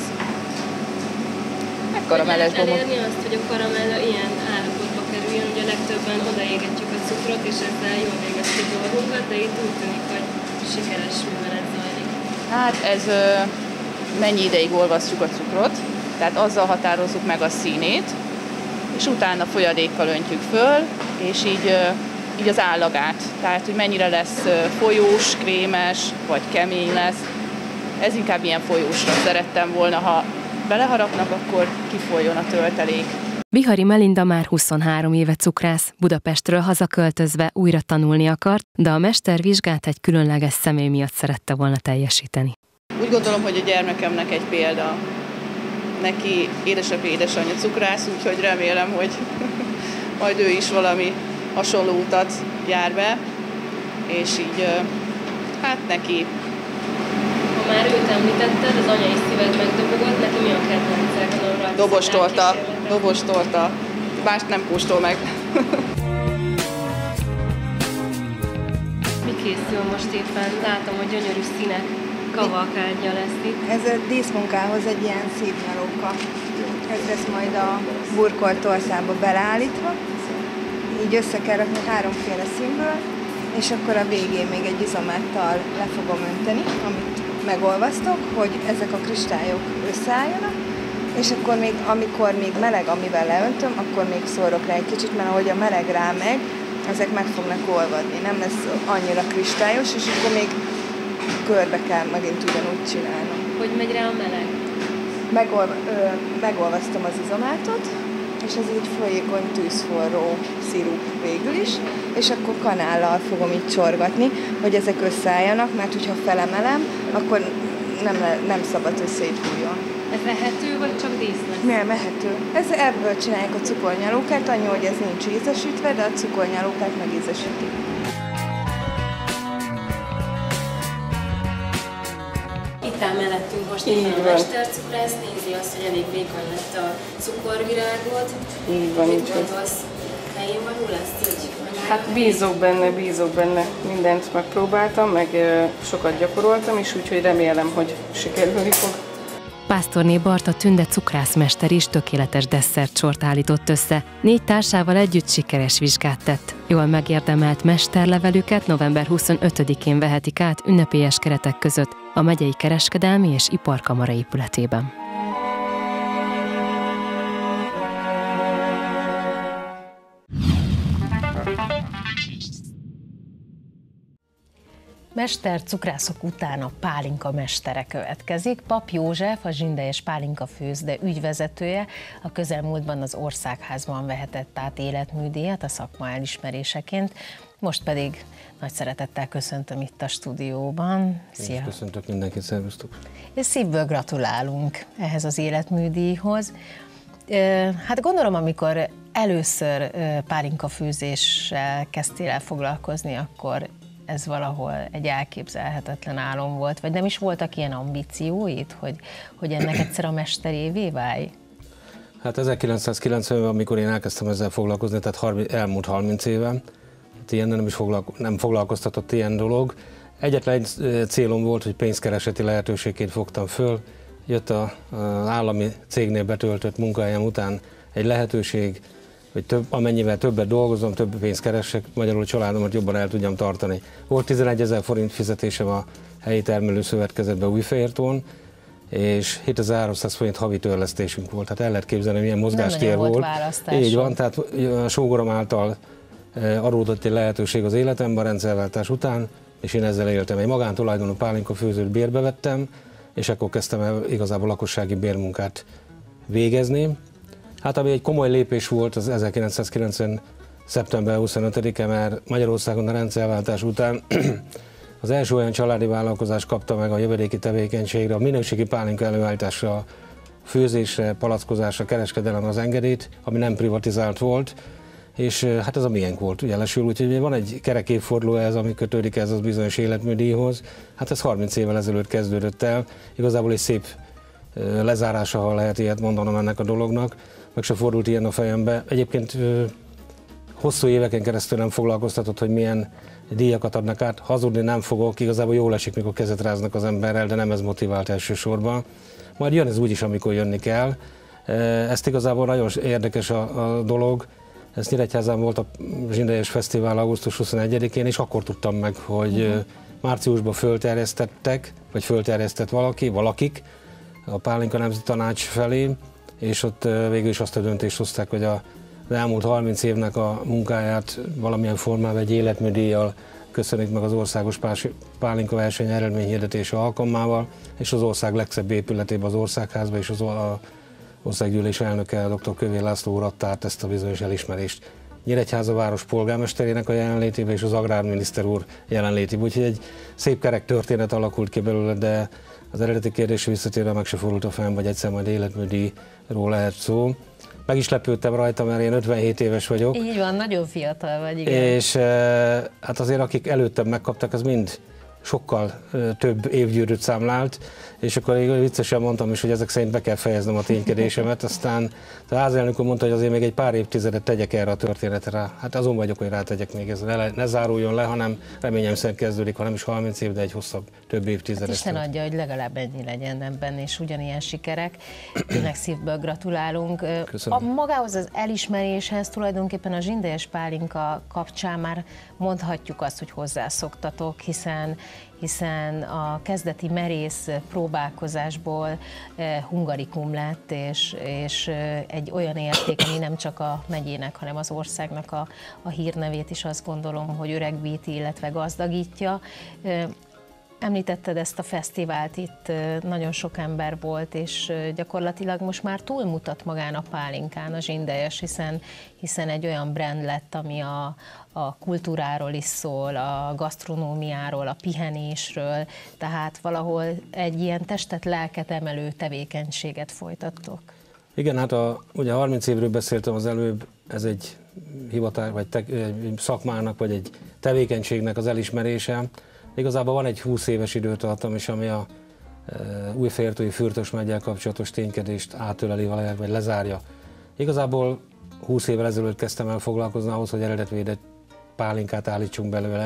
Speaker 12: Meg karamelles bombon.
Speaker 10: Elérni azt, hogy a karamella ilyen állapotba kerüljön, ugye legtöbben odaégetjük a cukrot, és ezzel jól végeztük dolgunkat, de itt úgy tűnik, hogy sikeres művelet zajlik.
Speaker 12: Hát ez mennyi ideig olvasszuk a cukrot, tehát azzal határozzuk meg a színét, és utána folyadékkal öntjük föl, és így az állagát, tehát hogy mennyire lesz folyós, krémes, vagy kemény lesz. Ez inkább ilyen folyósra szerettem volna, ha beleharapnak, akkor kifolyjon a töltelék.
Speaker 11: Bihari Melinda már 23 éve cukrász, Budapestről hazaköltözve újra tanulni akart, de a mestervizsgát egy különleges személy miatt szerette volna teljesíteni.
Speaker 12: Úgy gondolom, hogy a gyermekemnek egy példa. Neki édesapja, édesanyja cukrász, úgyhogy remélem, hogy majd ő is valami hasonló utat jár be, és így hát neki.
Speaker 10: Ha már őt említetted, az anyai szíved megdobogott, neki mi a kedvencek?
Speaker 12: Dobostorta. Mást nem kóstol meg.
Speaker 10: Mi készül most éppen? Látom, hogy gyönyörű színek kavalkádja lesz itt.
Speaker 14: Ez a díszmunkához egy ilyen szívnyalóka. Ez lesz majd a burkolt torszába beleállítva. Így össze kell rakni 3 színből, és akkor a végén még egy izomettal le fogom önteni, amit megolvasztok, hogy ezek a kristályok összeálljanak, és akkor még, amikor még meleg, amivel leöntöm, akkor még szórok rá egy kicsit, mert ahogy a meleg rámegy, ezek meg fognak olvadni, nem lesz annyira kristályos, és akkor még körbe kell megint ugyanúgy csinálnom.
Speaker 10: Hogy megy rá a meleg?
Speaker 14: Megolvasztom az izomátot, és ez így folyékony tűzforró szirup végül is, és akkor kanállal fogom így csorgatni, hogy ezek összeálljanak, mert hogyha felemelem, akkor nem szabad, hogy széthújjon.
Speaker 10: Ez ehető, vagy csak díszlet?
Speaker 14: Nem, ehető. Ebből csinálják a cukornyalókát, annyi, hogy ez nincs ízesítve, de a cukornyalókát megízesítik.
Speaker 10: Itt áll mellettünk most a mestercukrász, nézi azt, hogy elég vékony lett a cukorvirágod.
Speaker 12: Így van,
Speaker 10: mit gondolsz? Helyén való lesz így?
Speaker 12: Hát bízok benne, mindent megpróbáltam, meg sokat gyakoroltam is, úgyhogy remélem, hogy sikerülni fog.
Speaker 11: Pásztorné Barta Tünde cukrászmester is tökéletes desszertsort állított össze. 4 társával együtt sikeres vizsgát tett. Jól megérdemelt mesterlevelüket november 25-én vehetik át ünnepélyes keretek között a megyei kereskedelmi és iparkamara épületében.
Speaker 1: Mestercukrászok után a pálinka mestere következik. Pap József, a Zsindelyes Pálinka Főzde ügyvezetője, a közelmúltban az Országházban vehetett át életműdíjat a szakma elismeréseként, most pedig nagy szeretettel köszöntöm itt a stúdióban.
Speaker 15: Szia! Én köszöntök mindenkit, szervusztok!
Speaker 1: És szívből gratulálunk ehhez az életműdíjhoz. Hát gondolom, amikor először pálinkafőzéssel kezdtél el foglalkozni, akkor ez valahol egy elképzelhetetlen álom volt, vagy nem is voltak ilyen ambícióid, hogy ennek egyszer a mesterévé válj?
Speaker 15: Hát 1990-ben, amikor én elkezdtem ezzel foglalkozni, tehát elmúlt 30 éve, ilyen nem foglalkoztatott ilyen dolog. Egyetlen egy célom volt, hogy pénzkereseti lehetőségként fogtam föl. Jött az állami cégnél betöltött munkahelyem után egy lehetőség, hogy amennyivel többet dolgozom, több pénzt keressek, magyarul a családomat jobban el tudjam tartani. Volt 11 000 forint fizetésem a helyi termelőszövetkezetben Újfehértón, és 7300 forint havi törlesztésünk volt. Tehát el lehet képzelni, milyen mozgástér volt. Így van, tehát a sógorom által adódott egy lehetőség az életemben a rendszerváltás után, és én ezzel éltem. Egy magántulajdonú pálinkafőzőt bérbe vettem, és akkor kezdtem el igazából lakossági bérmunkát végezni. Hát ami egy komoly lépés volt az 1990. szeptember 25-e, mert Magyarországon a rendszerváltás után az első olyan családi vállalkozás kapta meg a jövedéki tevékenységre, a minőségi pálinka előállításra, főzésre, palackozásra, kereskedelemre az engedélyt, ami nem privatizált volt, és hát ez a miénk volt jelesül, úgyhogy van egy kerek évforduló ez, ami kötődik ez az bizonyos életműdíjhoz. Hát ez 30 évvel ezelőtt kezdődött el, igazából egy szép lezárása, ha lehet ilyet mondanom ennek a dolognak, meg se fordult ilyen a fejembe. Egyébként hosszú éveken keresztül nem foglalkoztatott, hogy milyen díjakat adnak át. Hazudni nem fogok, igazából jól esik, mikor kezet ráznak az emberrel, de nem ez motivált elsősorban. Majd jön ez úgyis, amikor jönni kell. Ezt igazából nagyon érdekes a dolog. Ez Nyíregyházán volt a Zsindelyes Fesztivál augusztus 21-én, és akkor tudtam meg, hogy márciusban fölterjesztett valakik a Pálinka Nemzeti Tanács felé, és ott végül is azt a döntést hozták, hogy az elmúlt 30 évnek a munkáját valamilyen formában egy életműdíjjal köszönik meg az országos pálinka verseny eredményhirdetése alkalmával, és az ország legszebb épületében, az Országházban, és az országgyűlés elnöke, dr. Kövér László úr adta át ezt a bizonyos elismerést. Nyíregyháza város polgármesterének a jelenlétében és az agrárminiszter úr jelenlétében, úgyhogy egy szép kerek történet alakult ki belőle, de az eredeti kérdésre visszatérve meg se fordult a fejem, vagy egyszer majd életműdíjról lehet szó. Meg is lepődtem rajta, mert én 57 éves vagyok.
Speaker 1: Így van, nagyon fiatal vagy, igen.
Speaker 15: És hát azért akik előttem megkaptak, az mind sokkal több évgyűrűt számlált, és akkor én viccesen mondtam is, hogy ezek szerint be kell fejeznem a ténykedésemet, aztán a házelnök úr mondta, hogy azért még egy pár évtizedet tegyek erre a történetre. Hát azon vagyok, hogy rátegyek még, ez ne záruljon le, hanem reményem szerint kezdődik, ha nem is 30 év, de egy hosszabb, több évtizedet.
Speaker 1: Hát Isten adja, hogy legalább ennyi legyen ebben, és ugyanilyen sikerek. Tényleg szívből gratulálunk.
Speaker 15: Köszönöm.
Speaker 1: Magához az elismeréshez tulajdonképpen a Zsindelyes Pálinka kapcsán már mondhatjuk azt, hogy hozzászoktatok, hiszen a kezdeti merész próbálkozásból hungarikum lett, és egy olyan érték, ami nem csak a megyének, hanem az országnak a hírnevét is azt gondolom, hogy öregbíti, illetve gazdagítja. Említetted ezt a fesztivált, itt nagyon sok ember volt, és gyakorlatilag most már túlmutat magán a pálinkán a zsindejes, hiszen egy olyan brand lett, ami a kultúráról is szól, a gasztronómiáról, a pihenésről, tehát valahol egy ilyen testet, lelket emelő tevékenységet folytattok.
Speaker 15: Igen, hát ugye 30 évről beszéltem az előbb, ez egy hivatás, vagy szakmának, vagy egy tevékenységnek az elismerése. Igazából van egy 20 éves időtartam is, ami a Újfehértói Fürtös megyel kapcsolatos ténykedést átöleli vagy lezárja. Igazából 20 évvel ezelőtt kezdtem el foglalkozni ahhoz, hogy eredetvédett pálinkát állítsunk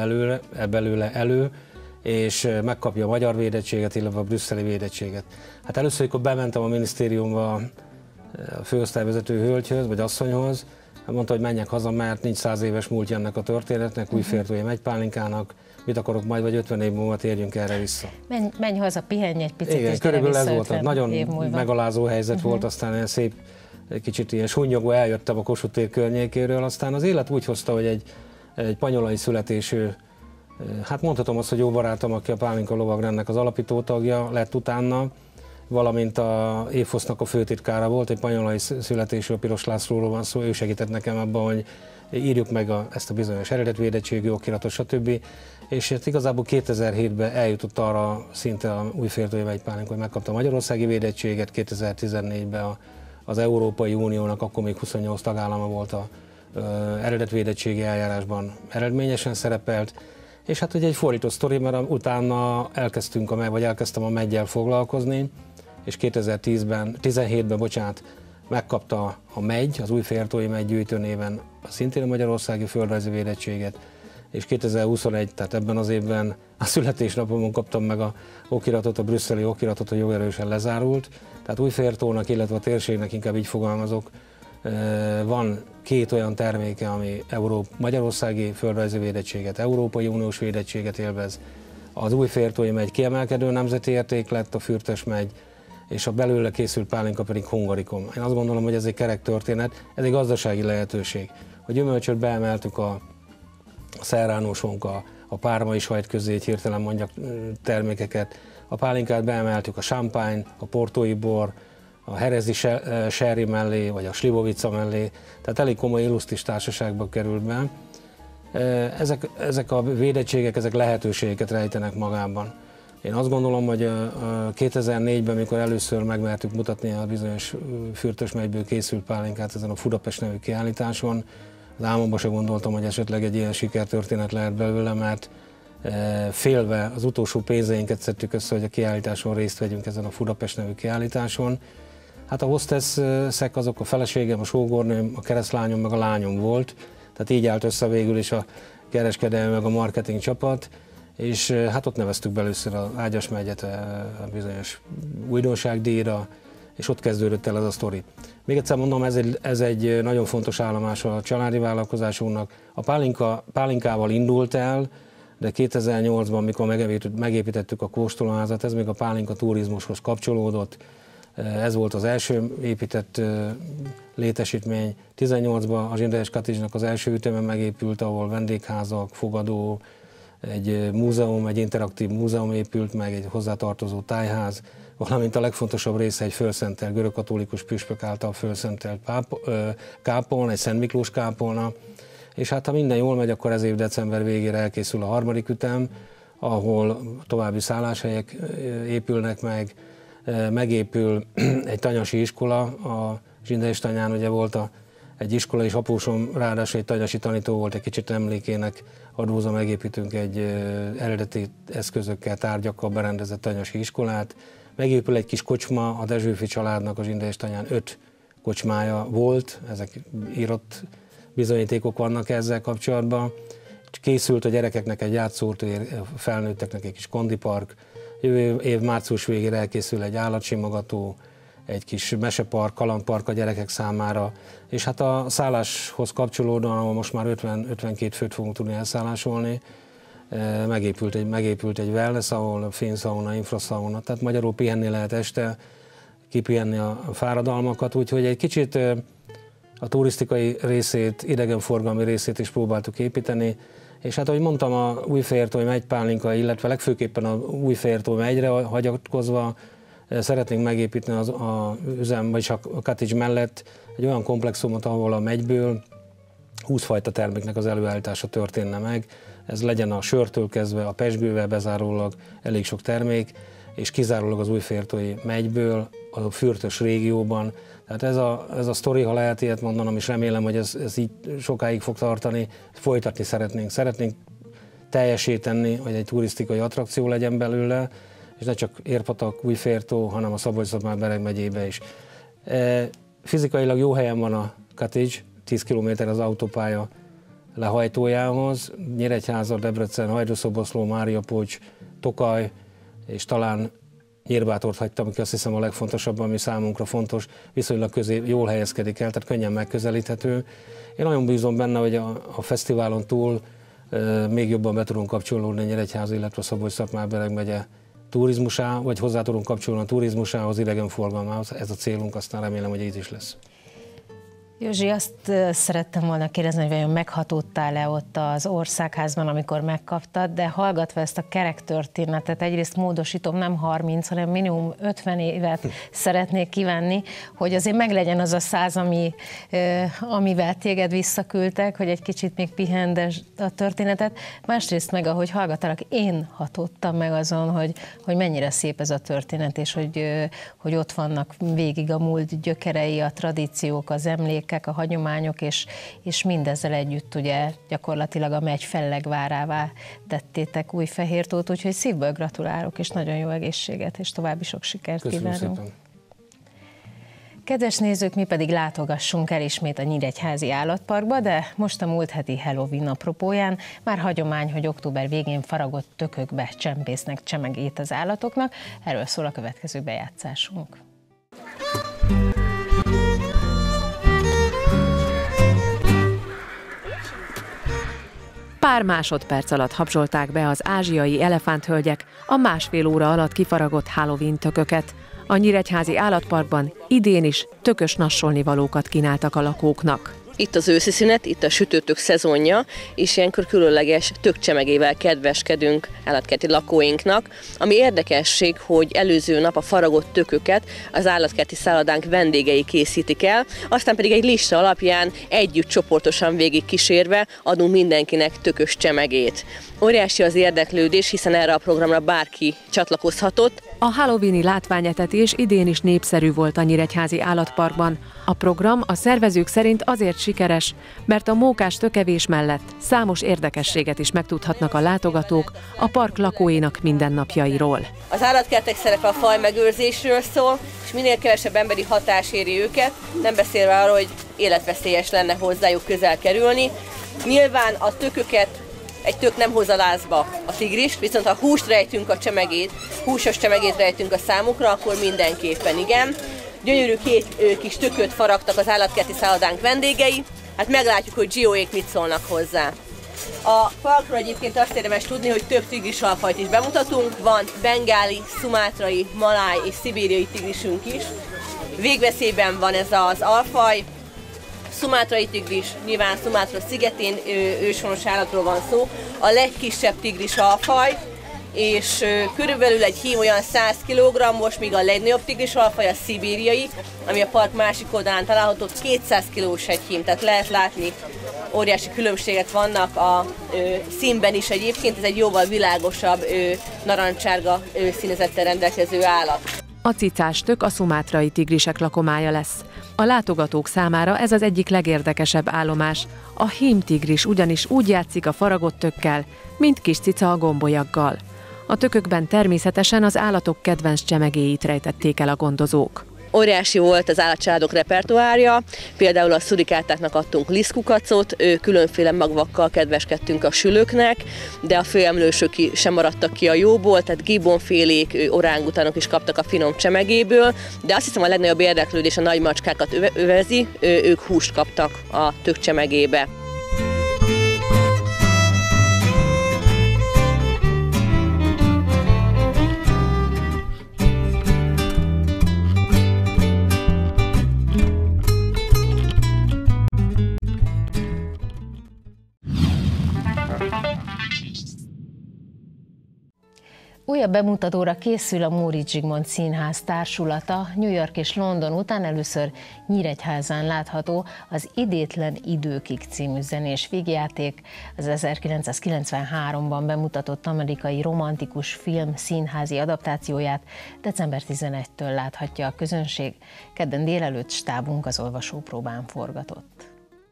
Speaker 15: belőle elő, és megkapja a magyar védettséget, illetve a brüsszeli védettséget. Hát először, amikor bementem a minisztériumba a főosztályvezető hölgyhöz, vagy asszonyhoz, mondta, hogy menjek haza, mert nincs 100 éves múltja ennek a történetnek, Újfehértói megypálinkának, mit akarok majd, vagy 50 év múlva térjünk erre vissza.
Speaker 1: Menj haza, pihenj egy picit.
Speaker 15: Igen, körülbelül ez volt, nagyon megalázó helyzet volt, aztán ilyen szép, kicsit ilyen sunnyogó eljöttem a Kossuth tér környékéről, aztán az élet úgy hozta, hogy egy panyolai születésű, hát mondhatom azt, hogy jó barátom, aki a Pálinka lovagrendnek az alapító tagja lett utána, valamint a évfosznak a főtitkára volt, egy panyolai születésű, a Piros Lászlóról van szó, ő segített nekem abban, hogy írjuk meg ezt a bizonyos eredetvédettségű okiratot, stb. És hát igazából 2007-ben eljutott arra szinte a Újfehértói megypálinka, hogy megkapta a magyarországi védettséget, 2014-ben az Európai Uniónak, akkor még 28 tagállama volt az eredetvédettségi eljárásban eredményesen szerepelt, és hát ugye egy fordított sztori, mert utána elkezdtem a meggyel foglalkozni, és 2017-ben megkapta a megy, az Újfehértói megy gyűjtőnéven szintén a magyarországi földrajzi védettséget, és 2021, tehát ebben az évben a születésnapomon kaptam meg a okiratot, a brüsszeli okiratot, hogy jogerősen lezárult. Tehát Újfehértónak, illetve a térségnek, inkább így fogalmazok, van 2 olyan terméke, ami magyarországi földrajzi védettséget, Európai Uniós védettséget élvez. Az Újfehértói megy kiemelkedő nemzeti érték lett, a Fürtös megy, és a belőle készült pálinka pedig hungarikum. Én azt gondolom, hogy ez egy kerek történet, ez egy gazdasági lehetőség. A gyümölcsöt beemeltük a szerránósonk, a pármai sajt közé, így hirtelen mondjak termékeket. A pálinkát beemeltük a champagne, a portói bor, a herezi sherry mellé, vagy a slivovica mellé, tehát elég komoly illusztris társaságba került be. Ezek a védettségek, ezek lehetőségeket rejtenek magában. Én azt gondolom, hogy 2004-ben, amikor először megmertük mutatni a bizonyos Fürtös megyből készült pálinkát ezen a Budapest nevű kiállításon, az álmomban sem gondoltam, hogy esetleg egy ilyen sikertörténet lehet belőle, mert félve az utolsó pénzeinket szedtük össze, hogy a kiállításon részt vegyünk ezen a Budapest nevű kiállításon. Hát a hostessek azok a feleségem, a sógornőm, a keresztlányom, meg a lányom volt, tehát így állt össze végül is a kereskedelmi, meg a marketing csapat, és hát ott neveztük be először az Ágyas megyet a bizonyos újdonságdíjra, és ott kezdődött el ez a sztori. Még egyszer mondom, ez egy nagyon fontos állomás a családi vállalkozásunknak. A pálinkával indult el, de 2008-ban, mikor megépítettük a kóstolóházat, ez még a pálinka turizmushoz kapcsolódott. Ez volt az első épített létesítmény. 18-ban a Zsindejes Cottage-nak az első üteme megépült, ahol vendégházak, fogadó, egy múzeum, egy interaktív múzeum épült meg, egy hozzátartozó tájház, valamint a legfontosabb része egy fölszentelt görögkatolikus püspök által fölszentelt kápolna, egy Szent Miklós kápolna, és hát ha minden jól megy, akkor ez év december végére elkészül a 3. ütem, ahol további szálláshelyek épülnek meg, megépül egy tanyasi iskola, a Zsindejes tanyán ugye volt egy iskola, és apósom ráadásul egy tanyasi tanító volt, egy kicsit emlékének adózva megépítünk egy eredeti eszközökkel, tárgyakkal berendezett tanyasi iskolát. Megépül egy kis kocsma, a Dezsőfi családnak a Zsindejes tanyán 5 kocsmája volt, ezek írott bizonyítékok vannak ezzel kapcsolatban. Készült a gyerekeknek egy játszótér, felnőtteknek egy kis kondipark. Jövő év március végére elkészül egy állatsimogató, egy kis mesepark, kalandpark a gyerekek számára, és hát a szálláshoz kapcsolódóan, ahol most már 50-52 főt fogunk tudni elszállásolni, megépült egy wellness, ahol fényszauna, infraszauna, tehát magyarul pihenni lehet este, kipihenni a fáradalmakat, úgyhogy egy kicsit a turisztikai részét, idegenforgalmi részét is próbáltuk építeni, és hát ahogy mondtam, a Újfehértói megypálinka, illetve legfőképpen a Újfehértói megyre hagyatkozva szeretnénk megépíteni a üzem, vagyis a cottage mellett egy olyan komplexumot, ahol a megyből 20 fajta terméknek az előállítása történne meg. Ez legyen a sörtől kezdve a pezsgővel bezárólag elég sok termék, és kizárólag az Újfehértói megyből, a fürtös régióban. Tehát ez a sztori, ha lehet ilyet mondanom, és remélem, hogy ez így sokáig fog tartani, folytatni szeretnénk. Szeretnénk teljesíteni, hogy egy turisztikai attrakció legyen belőle, és ne csak Érpatak, Újfehértó, hanem a Szabolcs-Szatmár-Bereg megyébe is. Fizikailag jó helyen van a cottage, 10 km az autópálya lehajtójához. Nyíregyháza, Debrecen, Hajdúszoboszló, Máriapocs, Tokaj, és talán Nyírbátort hagytam, aki azt hiszem a legfontosabb, ami számunkra fontos, viszonylag jól helyezkedik el, tehát könnyen megközelíthető. Én nagyon bízom benne, hogy a fesztiválon túl még jobban be tudunk kapcsolódni Nyíregyháza, illetve Szabolcs-Szatmár-Bereg megye turizmusához, vagy hozzá tudunk kapcsolni a turizmusához, idegenforgalmához. Ez a célunk, aztán remélem, hogy így is lesz.
Speaker 1: Józsi, azt szerettem volna kérdezni, hogy vajon meghatódtál-e ott az Országházban, amikor megkaptad, de hallgatva ezt a kerek történetet, egyrészt módosítom, nem 30, hanem minimum 50 évet szeretnék kívánni, hogy azért meglegyen az a 100, amivel téged visszaküldtek, hogy egy kicsit még pihendes a történetet. Másrészt meg, ahogy hallgattalak, én hatottam meg azon, hogy mennyire szép ez a történet, és hogy ott vannak végig a múlt gyökerei, a tradíciók, az emlék, a hagyományok, és mindezzel együtt ugye gyakorlatilag a megy fellegvárává tettétek Újfehértót, úgyhogy szívből gratulálok, és nagyon jó egészséget, és további sok sikert kívánunk. Kedves nézők, mi pedig látogassunk el ismét a Nyíregyházi Állatparkba, de most a múlt heti Halloween apropóján már hagyomány, hogy október végén faragott tökökbe csempésznek csemegét az állatoknak, erről szól a következő bejátszásunk.
Speaker 7: Pár másodperc alatt habzsolták be az ázsiai elefánthölgyek a másfél óra alatt kifaragott Halloween tököket. A Nyíregyházi Állatparkban idén is tökös nassolnivalókat kínáltak a lakóknak.
Speaker 16: Itt az őszi szünet, itt a sütőtök szezonja, és ilyenkor különleges tökcsemegével kedveskedünk állatkerti lakóinknak. Ami érdekesség, hogy előző nap a faragott tököket az állatkerti szállodánk vendégei készítik el, aztán pedig egy lista alapján együtt csoportosan végig kísérve adunk mindenkinek tökös csemegét. Óriási az érdeklődés, hiszen erre a programra bárki csatlakozhatott.
Speaker 7: A halloweeni látványetetés idén is népszerű volt a Nyíregyházi Állatparkban. A program a szervezők szerint azért sikeres, mert a mókás tökevés mellett számos érdekességet is megtudhatnak a látogatók a park lakóinak mindennapjairól.
Speaker 16: Az állatkertek szerepe a fajmegőrzésről szól, és minél kevesebb emberi hatás éri őket, nem beszélve arról, hogy életveszélyes lenne hozzájuk közel kerülni. Nyilván a tököket egy tök nem hoz a lázba a tigrist, viszont ha húst rejtünk a csemegét, húsos csemegét rejtünk a számukra, akkor mindenképpen igen. Gyönyörű két kis tököt faragtak az állatkerti szállodánk vendégei, hát meglátjuk, hogy Gioék mit szólnak hozzá. A parkról egyébként azt érdemes tudni, hogy több tigris alfajt is bemutatunk, van bengáli, szumátrai, maláj és szibériai tigrisünk is. Végveszélyben van ez az alfaj. Szumátrai tigris, nyilván Szumátra szigetén őshonos állatról van szó, a legkisebb tigris alfaj, és körülbelül egy hím olyan 100 kg-os, míg a legnagyobb tigris alfaj a szibériai, ami a park másik oldalán található, 200 kg-s egy hím, tehát lehet látni, óriási különbségek vannak a színben is egyébként, ez egy jóval világosabb, narancsárga színezettel rendelkező állat.
Speaker 7: A cicás tök a szumátrai tigrisek lakomája lesz. A látogatók számára ez az egyik legérdekesebb állomás. A hímtigris ugyanis úgy játszik a faragott tökkel, mint kis cica a gombolyaggal. A tökökben természetesen az állatok kedvenc csemegéit rejtették el a gondozók.
Speaker 16: Óriási volt az állatcsaládok repertoárja, például a szurikátáknak adtunk lisztkukacot, különféle magvakkal kedveskedtünk a sülőknek, de a főemlősök sem maradtak ki a jóból, tehát gibbonfélék, orángutánok is kaptak a finom csemegéből, de azt hiszem a legnagyobb érdeklődés a nagymacskákat övezi, ők húst kaptak a tök csemegébe.
Speaker 1: Újabb bemutatóra készül a Móricz Zsigmond Színház társulata. New York és London után először Nyíregyházán látható az Idétlen időkig című zenés vígjáték. Az 1993-ban bemutatott amerikai romantikus film színházi adaptációját december 11-től láthatja a közönség. Kedden délelőtt stábunk az olvasópróbán forgatott.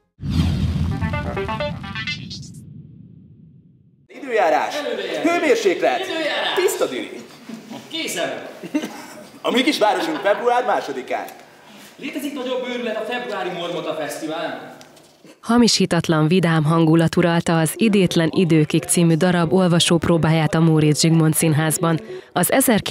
Speaker 17: Időjárás, hőmérséklet, tiszta dűri.
Speaker 18: Készen!
Speaker 17: A mi kis városunk február 2-án.
Speaker 18: Létezik nagyobb őrület a februári Mormota Fesztiválon?
Speaker 11: Hamisítatlan, vidám hangulat uralta az Idétlen időkig című darab olvasópróbáját a Móricz Zsigmond Színházban. Az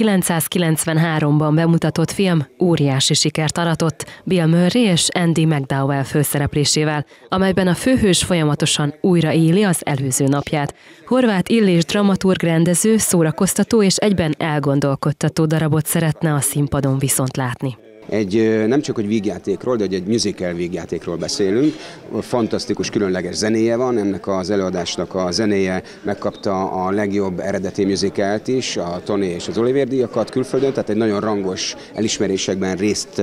Speaker 11: 1993-ban bemutatott film óriási sikert aratott Bill Murray és Andy McDowell főszereplésével, amelyben a főhős folyamatosan újraéli az előző napját. Horváth Illés dramaturg, rendező, szórakoztató és egyben elgondolkodtató darabot szeretne a színpadon viszont látni.
Speaker 19: Nem csak egy vígjátékról, de egy musical vígjátékról beszélünk. Fantasztikus, különleges zenéje van, ennek az előadásnak a zenéje megkapta a legjobb eredeti musicalt is, a Tony és az Olivier díjakat külföldön, tehát egy nagyon rangos elismerésekben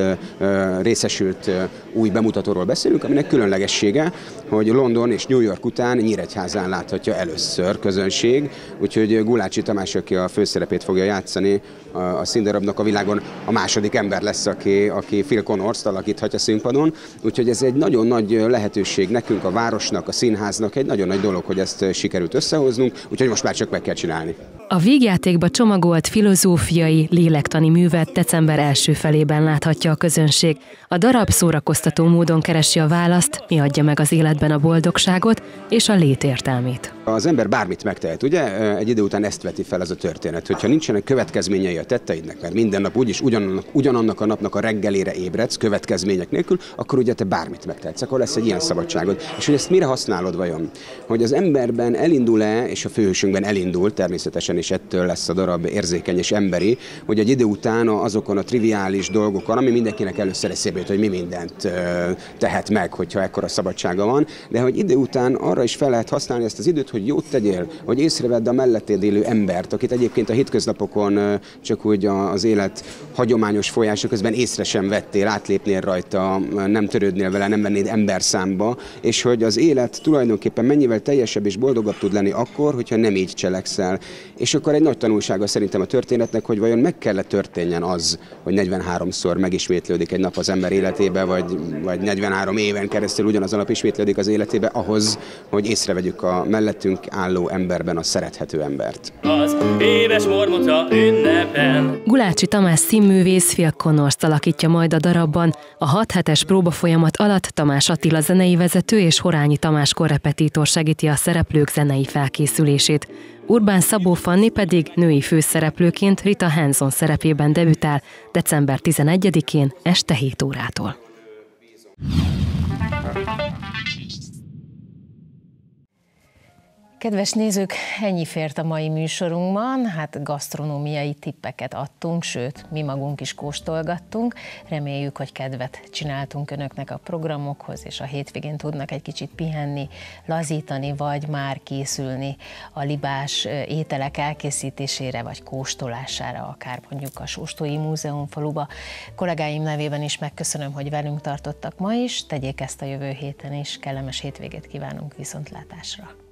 Speaker 19: részesült új bemutatóról beszélünk, aminek különlegessége, hogy London és New York után Nyíregyházán láthatja először közönség, úgyhogy Gulácsi Tamás, aki a főszerepét fogja játszani a színdarabnak, a világon a második ember lesz, aki Phil Connors-t alakíthatja színpadon, úgyhogy ez egy nagyon nagy lehetőség nekünk, a városnak, a színháznak, egy nagyon nagy dolog, hogy ezt sikerült összehoznunk, úgyhogy most már csak meg kell csinálni.
Speaker 11: A vígjátékba csomagolt filozófiai, lélektani művet december első felében láthatja a közönség. A darab szórakoztató módon keresi a választ, mi adja meg az életben a boldogságot és a létértelmét.
Speaker 19: Az ember bármit megtehet, ugye? Egy idő után ezt veti fel ez a történet, hogyha nincsenek következményei a tetteidnek, mert minden nap úgyis ugyanannak a napnak a reggelére ébredsz, következmények nélkül, akkor ugye te bármit megtehetsz, akkor lesz egy ilyen szabadságod. És hogy ezt mire használod vajon? Hogy az emberben elindul-e, és a főhősünkben elindul, természetesen és ettől lesz a darab érzékeny és emberi, hogy egy idő után azokon a triviális dolgokon, ami mindenkinek először eszébe jut, hogy mi mindent tehet meg, hogyha ekkora szabadsága van, de hogy idő után arra is fel lehet használni ezt az időt, hogy jót tegyél, hogy észrevedd a mellettéd élő embert, akit egyébként a hétköznapokon csak úgy az élet hagyományos folyása közben észre sem vettél, átlépnél rajta, nem törődnél vele, nem vennéd emberszámba, és hogy az élet tulajdonképpen mennyivel teljesebb és boldogabb tud lenni akkor, hogyha nem így cselekszel. És akkor egy nagy tanulsága szerintem a történetnek, hogy vajon meg kellett történjen az, hogy 43-szor megismétlődik egy nap az ember életébe, vagy 43 éven keresztül ugyanaz a nap ismétlődik az életébe ahhoz, hogy észrevegyük a mellettünk álló emberben a szerethető embert.
Speaker 18: Az éves Mormota ünnepen.
Speaker 11: Gulácsi Tamás színművész Phil Connors-t alakítja majd a darabban. A 6 hetes próbafolyamat alatt Tamás Attila zenei vezető és Horányi Tamás korrepetítor segíti a szereplők zenei felkészülését. Urbán Szabó Fanni pedig női főszereplőként Rita Hanson szerepében debütál december 11-én este 7 órától.
Speaker 1: Kedves nézők, ennyi fért a mai műsorunkban, hát gasztronómiai tippeket adtunk, sőt, mi magunk is kóstolgattunk. Reméljük, hogy kedvet csináltunk önöknek a programokhoz, és a hétvégén tudnak egy kicsit pihenni, lazítani, vagy már készülni a libás ételek elkészítésére, vagy kóstolására, akár mondjuk a Sóstói Múzeum faluba. Kollégáim nevében is megköszönöm, hogy velünk tartottak ma is, tegyék ezt a jövő héten is, kellemes hétvégét kívánunk, viszontlátásra!